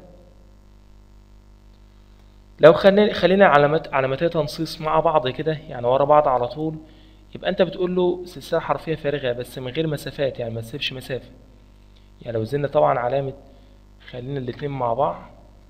لو خلينا خلينا علامات علامتي تنصيص مع بعض كده يعني ورا بعض على طول، يبقى انت بتقول له سلسلة حرفية فارغة بس من غير مسافات، يعني ما تسيبش مسافة. يعني لو زلنا طبعا علامة خلينا الاتنين مع بعض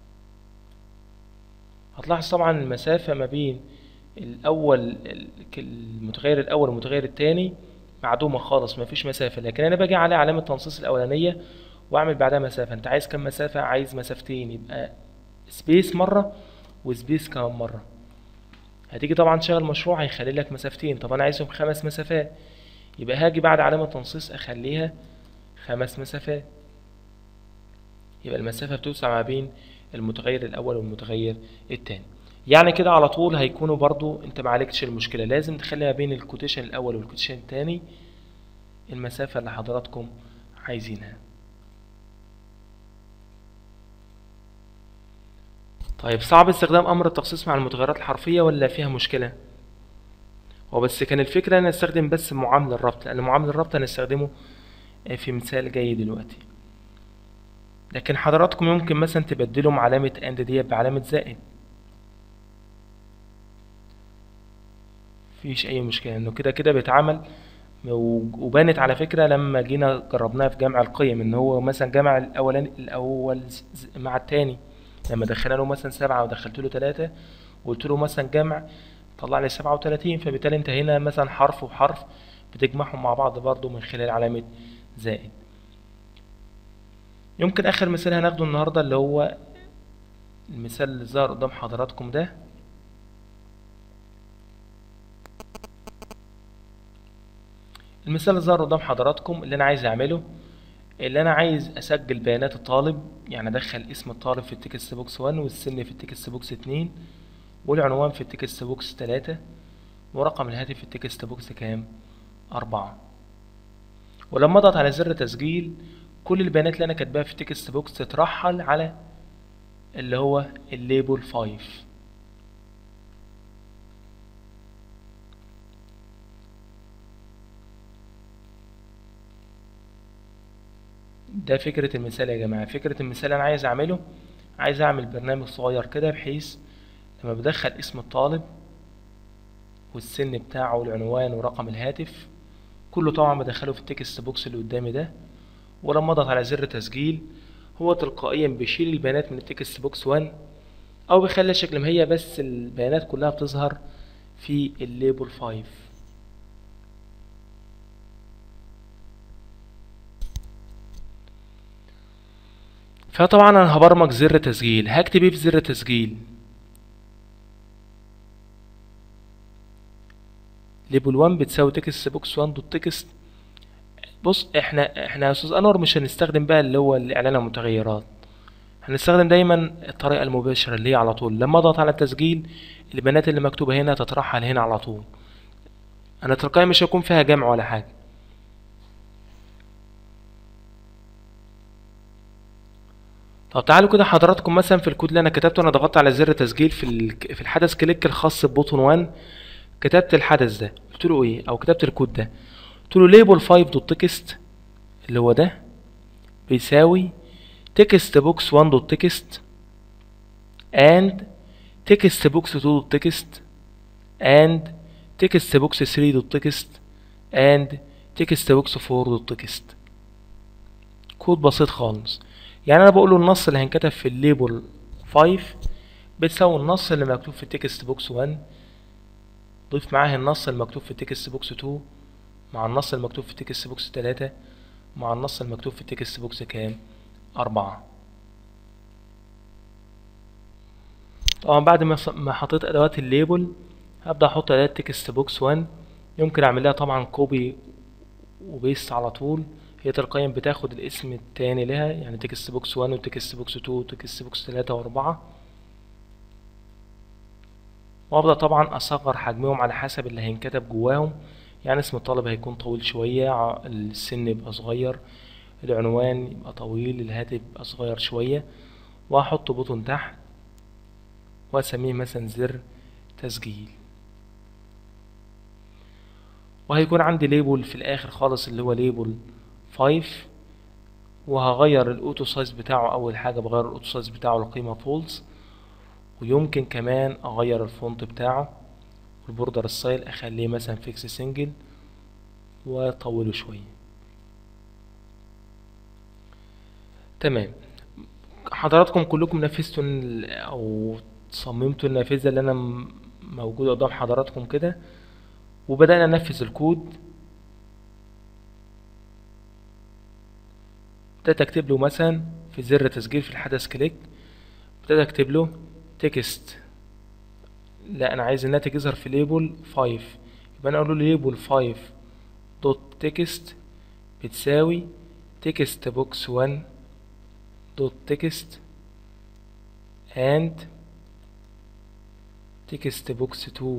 هتلاحظ طبعا المسافة ما بين الأول ال- المتغير الأول والمتغير التاني معدومة خالص مفيش مسافة، لكن انا باجي على علامة تنصيص الاولانية واعمل بعدها مسافة. انت عايز كم مسافة؟ عايز مسافتين، يبقى سبيس مرة وسبيس كمان مرة. هتيجي طبعا تشغل مشروع هيخلي لك مسافتين، طب انا عايزهم خمس مسافات، يبقى هاجي بعد علامة تنصيص اخليها خمس مسافات. يبقى المسافة بتوسع ما بين المتغير الاول والمتغير التاني. يعني كده على طول هيكونوا برضو انت معالجتش المشكلة، لازم تخلي ما بين الكوتيشن الاول والكوتيشن التاني المسافة اللي حضراتكم عايزينها. طيب صعب استخدام امر التخصيص مع المتغيرات الحرفية ولا فيها مشكلة؟ هو بس كان الفكرة ان استخدم بس معامل الربط، لان معامل الربط هنستخدمه في مثال جاي دلوقتي. لكن حضراتكم يمكن مثلا تبدلوا علامة اند دي بعلامة زائد، مفيش اي مشكلة، انه كده كده بيتعمل. وبانت على فكرة لما جينا جربناها في جمع القيم، ان هو مثلا جمع الاولاني الاول مع التاني، لما دخلنا له مثلا سبعة ودخلت له تلاتة وقلت له مثلا جمع طلع لي سبعة وتلاتين، فبالتالي انت هنا مثلا حرف وحرف بتجمعهم مع بعض برضو من خلال علامة زائد. يمكن اخر مثال هناخده النهاردة اللي هو المثال اللي ظهر قدام حضراتكم ده. المثال اللي ظهر قدام حضراتكم اللي انا عايز اعمله، اللي انا عايز اسجل بيانات الطالب، يعني ادخل اسم الطالب في التكست بوكس واحد والسن في التكست بوكس اتنين والعنوان في التكست بوكس تلاتة ورقم الهاتف في التكست بوكس كام؟ أربعة. ولما اضغط على زر تسجيل كل البيانات اللي انا كاتباها في التكست بوكس تترحل على اللي هو الليبل خمسة. ده فكرة المثال يا جماعة. فكرة المثال انا عايز اعمله، عايز اعمل برنامج صغير كده بحيث لما بدخل اسم الطالب والسن بتاعه والعنوان ورقم الهاتف كله طبعا بدخله في التكست بوكس اللي قدامي ده، ولما اضغط على زر تسجيل هو تلقائيا بيشيل البيانات من التكست بوكس واحد او بيخلي شكل ما هي، بس البيانات كلها بتظهر في الليبل خمسة. فطبعا انا هبرمج زر تسجيل، هكتب ايه في زر تسجيل؟ ليبل واحد بتساوي تكست بوكس واحد دوت تكست. بص احنا احنا يا استاذ انور مش هنستخدم بقى اللي هو الاعلان المتغيرات، هنستخدم دايما الطريقه المباشره اللي هي على طول لما اضغط على التسجيل البيانات اللي مكتوبه هنا تترحل هنا على طول. انا تلقائيا مش هيكون فيها جمع ولا حاجه. طب تعالوا كده حضراتكم مثلا في الكود اللي انا كتبته، انا ضغطت على زر تسجيل في في الحدث كليك الخاص ببوتون واحد، كتبت الحدث ده قلت له ايه، او كتبت الكود ده قلت له ليبل خمسة دوت تكست اللي هو ده بيساوي تكست بوكس واحد دوت تكست اند تكست بوكس اتنين دوت تكست اند تكست بوكس تلاتة دوت تكست اند تكست بوكس اربعة دوت تكست. كود بسيط خالص. يعني انا بقول له النص اللي هينكتب في الليبل خمسة بتساوي النص اللي مكتوب في التكست بوكس واحد، ضيف معاه النص المكتوب في التكست بوكس اتنين مع النص المكتوب في التكست بوكس تلاتة مع النص المكتوب في التكست بوكس كام؟ أربعة. طبعا بعد ما حطيت ادوات الليبل هبدأ احط اداة تكست بوكس واحد، يمكن اعمل لها طبعا كوبي وبيست على طول، هي تلقائيا بتاخد الاسم التاني لها، يعني تكست بوكس واحد وتكست بوكس اتنين وتكست بوكس تلاتة واربعة، وابدأ طبعا اصغر حجمهم على حسب اللي هينكتب جواهم. يعني اسم الطالب هيكون طويل شوية، السن يبقى صغير، العنوان يبقى طويل، الهاتف يبقى صغير شوية، وهحط بوتون تحت واسميه مثلا زر تسجيل. وهيكون عندي ليبل في الاخر خالص اللي هو ليبل خمسة، وهغير الاوتو سايز بتاعه. اول حاجة بغير الاوتو سايز بتاعه لقيمة فولس، ويمكن كمان اغير الفونت بتاعه والبوردر ستايل اخليه مثلا فيكس سنجل واطوله شوية. تمام. حضراتكم كلكم نفذتوا او صممتوا النافذة اللي انا موجودة قدام حضراتكم كده، وبدأنا ننفذ الكود. ابتديت اكتب له مثلا في زر تسجيل في الحدث كليك، ابتديت اكتب له تكست. لا انا عايز الناتج يظهر في ليبل خمسة، يبقى انا اقول له ليبل خمسة دوت تكست بتساوي تكست بوكس واحد دوت تكست and text box two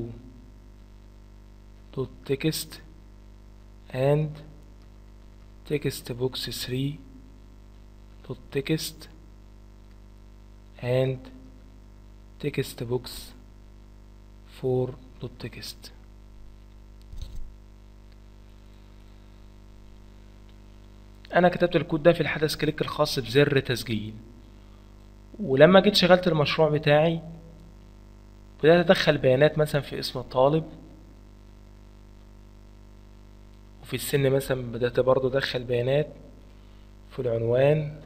dot text and text box three dot text and text box four dot text. انا كتبت الكود ده في الحدث كليك الخاص بزر تسجيل، ولما جيت شغلت المشروع بتاعي بدأت ادخل بيانات مثلا في اسم الطالب، وفي السن مثلا بدأت برضو ادخل بيانات في العنوان،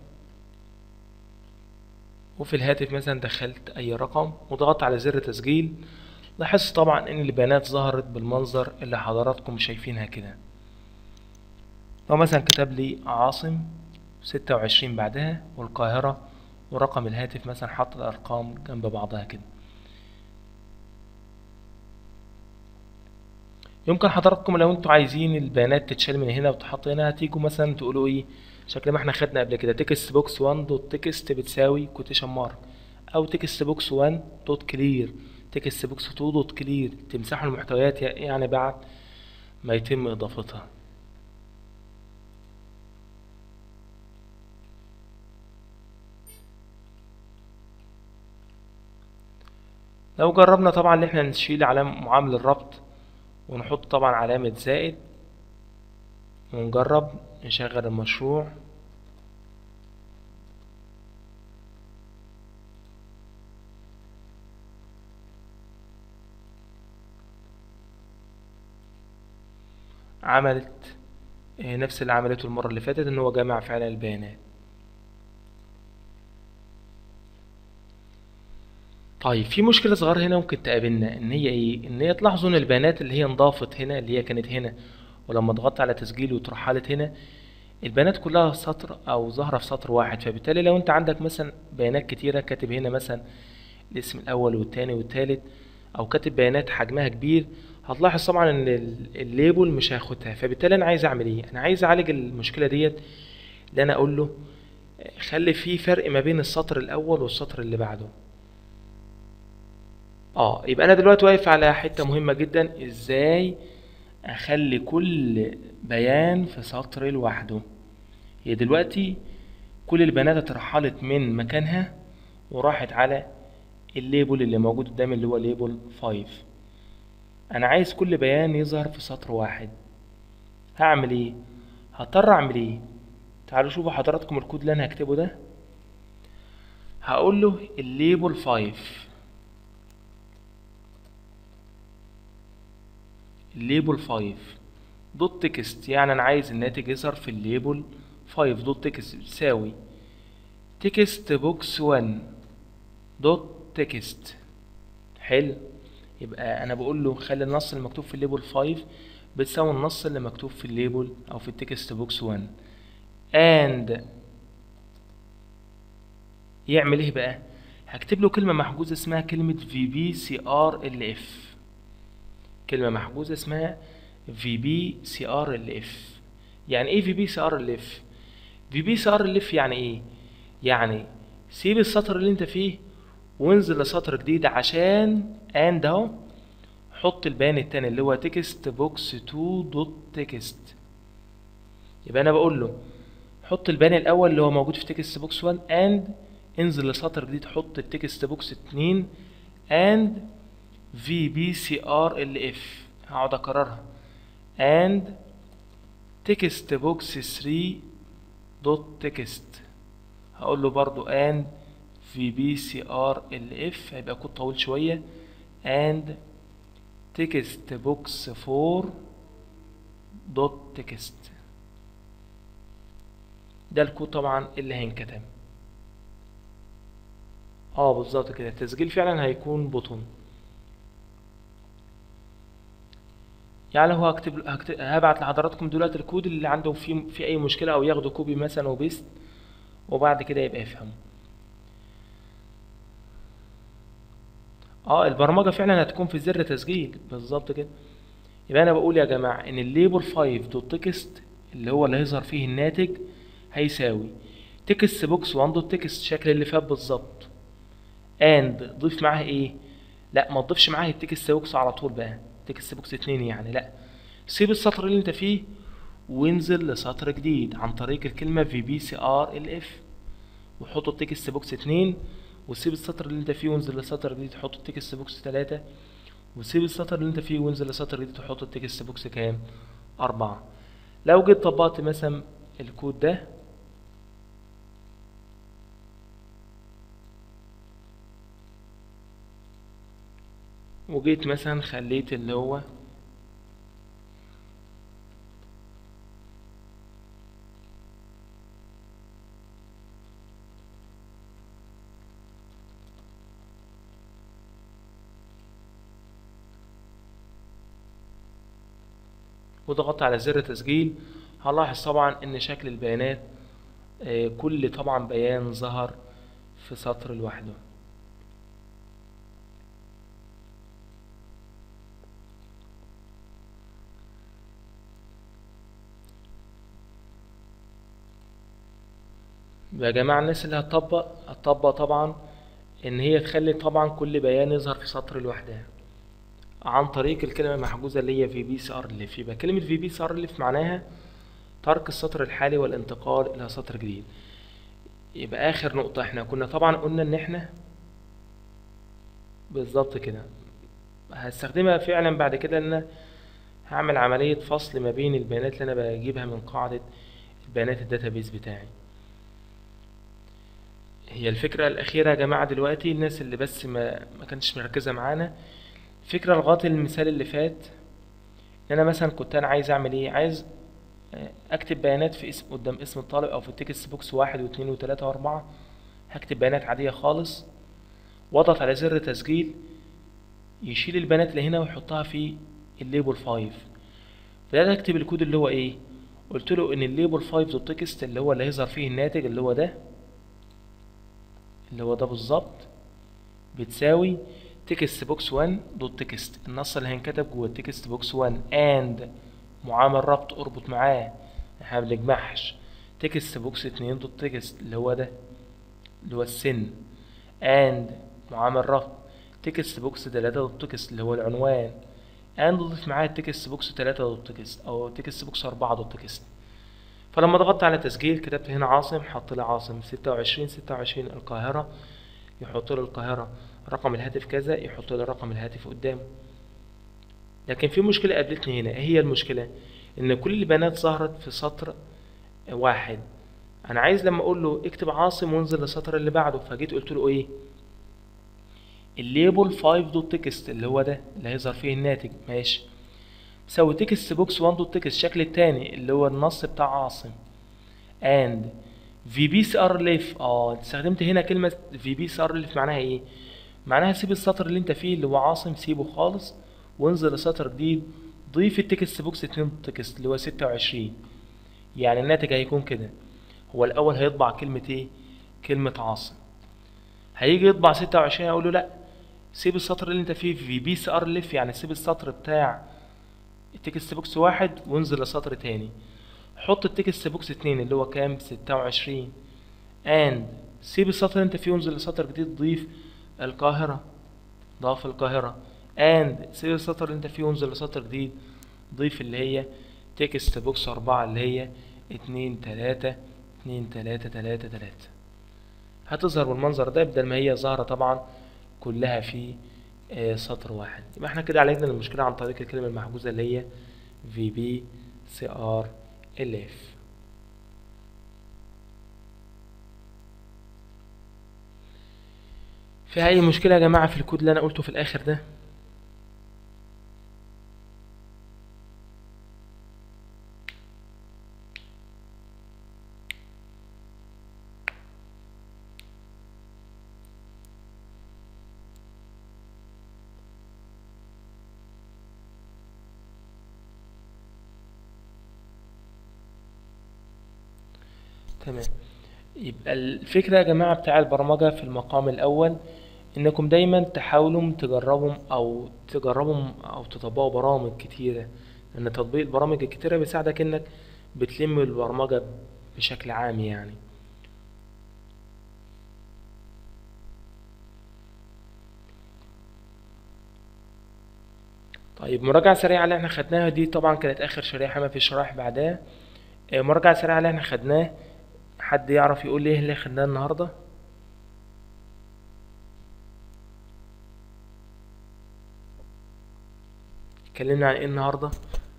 وفي الهاتف مثلا دخلت اي رقم وضغطت على زر تسجيل. لاحظت طبعا ان البيانات ظهرت بالمنظر اللي حضراتكم شايفينها كده. لو مثلا كتب لي عاصم ستة وعشرين بعدها والقاهرة ورقم الهاتف، مثلا حط الارقام جنب بعضها كده. يمكن حضراتكم لو انتوا عايزين البيانات تتشال من هنا وتحط هنا، هتيجوا مثلا تقولوا ايه شكل ما احنا خدنا قبل كده تكست بوكس واحد دوت تكست بتساوي كوتيشن مارك، او تكست بوكس واحد دوت كلير، تكست بوكس اتنين دوت كلير، تمسحوا المحتويات يعني بعد ما يتم اضافتها. لو جربنا طبعا ان احنا نشيل علامة معامل الربط ونحط طبعا علامة زائد ونجرب نشغل المشروع، عملت نفس اللي عملته المرة اللي فاتت، ان هو جمع فعلا البيانات. طيب في مشكلة صغيرة هنا ممكن تقابلنا، ان هي ايه؟ ان هي تلاحظوا ان البيانات اللي هي انضافت هنا اللي هي كانت هنا، ولما ضغطت على تسجيل وترحلت هنا البيانات كلها سطر او ظاهرة في سطر واحد. فبالتالي لو انت عندك مثلا بيانات كتيرة كاتب هنا مثلا الاسم الاول والتاني والتالت، او كاتب بيانات حجمها كبير، هتلاحظ طبعا ان الليبل مش هياخدها. فبالتالي انا عايز اعمل ايه؟ انا عايز اعالج المشكلة ديت، اللي انا اقول له خلي في فرق ما بين السطر الاول والسطر اللي بعده. اه يبقى انا دلوقتي واقف على حتة مهمة جدا، ازاي اخلي كل بيان في سطر لوحده. هي دلوقتي كل البيانات اترحلت من مكانها وراحت على الليبل اللي موجود قدامي اللي هو ليبل خمسة. انا عايز كل بيان يظهر في سطر واحد. هعمل ايه؟ هضطر اعمل ايه؟ تعالوا شوفوا حضراتكم الكود اللي انا هكتبه ده. هقول له الليبل خمسة الليبل خمسة دوت تكست، يعني انا عايز الناتج يظهر في الليبل خمسة دوت تكست بتساوي تكست بوكس واحد دوت تكست. حلو، يبقى انا بقول له خلي النص المكتوب في الليبل خمسة بتساوي النص اللي مكتوب في الليبل او في التكست بوكس واحد. and يعمل ايه بقى؟ هكتب له كلمة محجوزة اسمها كلمة في بي سي ار ال اف، كلمة محجوزة اسمها في بي سي ار ال اف. يعني ايه في بي سي ار ال اف؟ في بي سي ار ال اف يعني ايه؟ يعني سيب السطر اللي انت فيه وانزل لسطر جديد، عشان and اهو حط البيان التاني اللي هو تكست بوكس اتنين دوت تكست. يبقى انا بقول له حط البيان الاول اللي هو موجود في تكست بوكس واحد and انزل لسطر جديد حط التكست بوكس اتنين and في بي سي ار ال اف. هقعد اكررها and تكست بوكس تلاتة دوت تكست. هقول له برضو and في بي سي ار ال اف، هيبقى كود طويل شويه and تكست بوكس اربعة دوت تكست. ده الكود طبعا اللي هينكتب. اه بالظبط كده، التسجيل فعلا هيكون بوتون. يعني هو هكتب, هكتب هبعت لحضراتكم دلوقتي الكود اللي عنده فيه في اي مشكله، او ياخدوا كوبي مثلا وبيست وبعد كده يبقى يفهمه. اه البرمجة فعلا هتكون في زر تسجيل بالظبط كده. يبقى انا بقول يا جماعة ان الليبل خمسة دوت تكست اللي هو اللي هيظهر فيه الناتج هيساوي تكست بوكس واحد دوت تكست شكل اللي فات بالظبط، اند ضيف معاها ايه؟ لا ما تضيفش معاها التكست بوكس على طول بقى تكست بوكس اتنين يعني، لا سيب السطر اللي انت فيه وانزل لسطر جديد عن طريق الكلمة في بي سي ار ال اف وحط التكست بوكس اتنين، وسيب السطر اللي انت فيه وانزل لسطر جديد تحط التكست بوكس تلاتة، وسيب السطر اللي انت فيه وانزل لسطر جديد تحط التكست بوكس كام؟ أربعة. لو جيت طبقت مثلا الكود ده وجيت مثلا خليت اللي هو وضغطت على زر تسجيل، هلاحظ طبعا ان شكل البيانات آه، كل طبعا بيان ظهر في سطر لوحده. يا جماعة الناس اللي هتطبق هتطبق طبعا ان هي تخلي طبعا كل بيان يظهر في سطر لوحدها عن طريق الكلمة المحجوزة اللي هي في بي سي ار ليف. يبقى كلمة في بي سي ار ليف معناها ترك السطر الحالي والانتقال الى سطر جديد. يبقى اخر نقطة احنا كنا طبعا قلنا ان احنا بالظبط كده هستخدمها فعلا بعد كده ان أنا هعمل عملية فصل ما بين البيانات اللي انا بجيبها من قاعدة البيانات الداتابيز بتاعي. هي الفكرة الأخيرة يا جماعة دلوقتي الناس اللي بس ما ما كانتش مركزة معانا، فكرة لغاية المثال اللي فات ان انا مثلا كنت انا عايز اعمل ايه، عايز آه، اكتب بيانات في اسم قدام اسم الطالب او في التكست بوكس واحد واثنين وثلاثة واربعة، هكتب بيانات عادية خالص واضغط على زر تسجيل يشيل البيانات اللي هنا ويحطها في الليبل خمسة. بدأت اكتب الكود اللي هو ايه، قلت له ان الليبل خمسة دوت تكست اللي هو اللي هيظهر فيه الناتج اللي هو ده اللي هو ده بالظبط بتساوي تكست بوكس واحد دوت تكست النص اللي هينكتب جوه التكست بوكس واحد اند معامل ربط اربط معاه احنا بنجمعش تكست بوكس اتنين دوت تكست اللي هو ده اللي هو السن اند معامل ربط تكست بوكس تلاتة دوت تكست اللي هو العنوان اند ضيف معاه التكست بوكس تلاتة دوت تكست او تكست بوكس اربعة دوت تكست. فلما ضغطت على تسجيل كتبت هنا عاصم، حط لي عاصم ستة وعشرين ستة وعشرين القاهرة، يحط لي القاهرة رقم الهاتف كذا، يحط لي رقم الهاتف قدامه. لكن في مشكلة قابلتني هنا، ايه هي المشكلة؟ ان كل البيانات ظهرت في سطر واحد. انا عايز لما اقول له اكتب عاصم وانزل للسطر اللي بعده، فجيت قلت له ايه الليبل خمسة دوت تكست اللي هو ده اللي هيظهر فيه الناتج ماشي بيساوي تكست بوكس واحد دوت تكست الشكل التاني اللي هو النص بتاع عاصم اند في بي سي ار ليف. اه استخدمت هنا كلمة في بي سي ار ليف معناها ايه؟ معناها سيب السطر اللي انت فيه اللي هو عاصم سيبه خالص وانزل لسطر جديد ضيف التكست بوكس اتنين تكست اللي هو ستة وعشرين. يعني الناتج هيكون كده، هو الاول هيطبع كلمة ايه؟ كلمة عاصم. هيجي يطبع ستة وعشرين اقول له لا سيب السطر اللي انت فيه في بي سي ار ليف يعني سيب السطر بتاع التكست بوكس واحد وانزل لسطر تاني، حط التكست بوكس اتنين اللي هو كام؟ ستة وعشرين اند سيب السطر اللي انت فيه وانزل لسطر جديد ضيف القاهرة، ضاف القاهرة اند سيب السطر اللي انت فيه وانزل لسطر جديد ضيف اللي هي تكست بوكس اربعة اللي هي اتنين تلاتة اتنين تلاتة تلاتة تلاتة. هتظهر بالمنظر ده بدل ما هي ظاهرة طبعا كلها في آه، سطر واحد. يبقى احنا كده عالجنا المشكلة عن طريق الكلمة المحجوزة اللي هي في بي سي ار ال اف. في اي مشكلة يا جماعة في الكود اللي انا قلته في الاخر ده؟ تمام. يبقى الفكرة يا جماعة بتاع البرمجة في المقام الأول إنكم دايما تحاولوا تجربوا أو تجربوا أو تطبقوا برامج كتيرة، لأن تطبيق البرامج الكتيرة بيساعدك إنك بتلم البرمجة بشكل عام يعني. طيب مراجعة سريعة اللي احنا خدناها دي، طبعا كانت آخر شريحة، ما في شرائح بعدها. آه، مراجعة سريعة اللي احنا خدناه، حد يعرف يقول لي ايه اللي خدناه النهاردة؟ اتكلمنا عن ايه النهاردة؟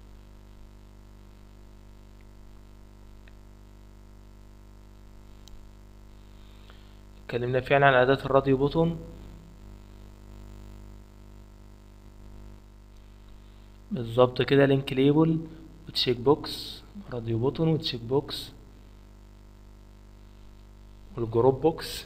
اتكلمنا فعلا عن أداة الراديو بوتون، بالظبط كده، لينك ليبل وتشيك بوكس، راديو بوتون وتشيك بوكس والجروب بوكس،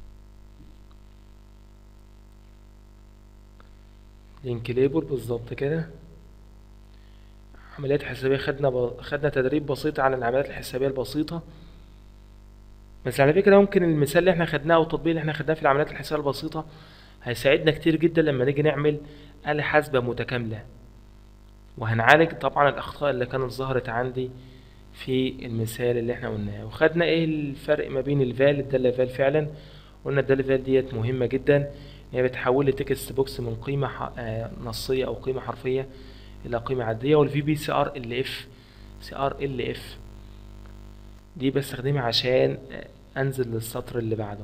لينك ليبل بالظبط كده. عمليات حسابية، خدنا ب... خدنا تدريب بسيط عن العمليات الحسابية البسيطة. بس على فكرة ممكن المثال اللي احنا خدناه او التطبيق اللي احنا خدناه في العمليات الحسابية البسيطة هيساعدنا كتير جدا لما نيجي نعمل آلة حاسبة متكاملة، وهنعالج طبعا الأخطاء اللي كانت ظهرت عندي في المثال اللي احنا قلناه. وخدنا ايه الفرق ما بين الفال، الدالة فال فعلا قلنا الدالة فال ديت مهمة جدا، هي بتحول لي تكست بوكس من قيمة ح- آه، نصية او قيمة حرفية الى قيمة عادية. والفي بي سي ار ال اف، سي ار ال اف دي بستخدمها عشان آه، انزل للسطر اللي بعده.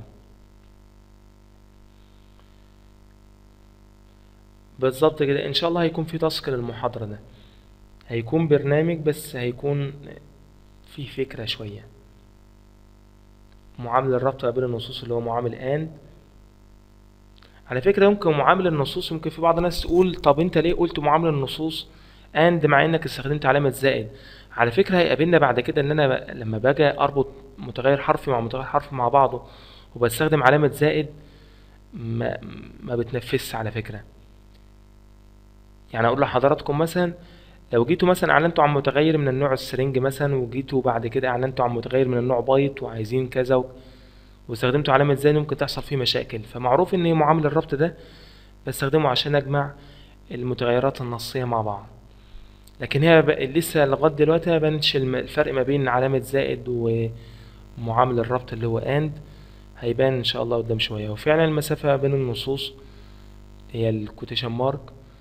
بالظبط كده، ان شاء الله هيكون في تاسك للمحاضرة ده، هيكون برنامج بس هيكون فيه فكرة شوية. معامل الربط بين النصوص اللي هو معامل اند. على فكرة يمكن معامل النصوص، يمكن في بعض الناس تقول طب انت ليه قلت معامل النصوص اند مع انك استخدمت علامة زائد؟ على فكرة هيقابلنا بعد كده ان انا ب- لما باجي اربط متغير حرفي مع متغير حرفي مع بعضه وبستخدم علامة زائد، ما, ما بتنفذش على فكرة. يعني اقول لحضراتكم مثلا لو جيتوا مثلا اعلنتوا عن متغير من النوع السرنج مثلا، وجيتوا بعد كده اعلنتوا عن متغير من النوع بايت وعايزين كذا و- واستخدمتوا علامة زائد، ممكن تحصل فيه مشاكل. فمعروف ان معامل الربط ده بستخدمه عشان اجمع المتغيرات النصية مع بعض. لكن هي ب... لسه لغاية دلوقتي ما بانش الم- الفرق ما بين علامة زائد ومعامل الربط اللي هو اند، هيبان ان شاء الله قدام شوية. وفعلا المسافة بين النصوص هي الكوتيشن مارك،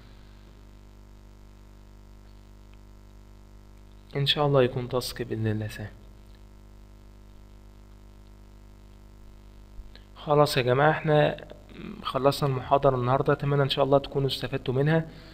ان شاء الله يكون تاسك باذن الله سهل. خلاص يا جماعة احنا خلصنا المحاضرة النهاردة، اتمنى ان شاء الله تكونوا استفدتوا منها.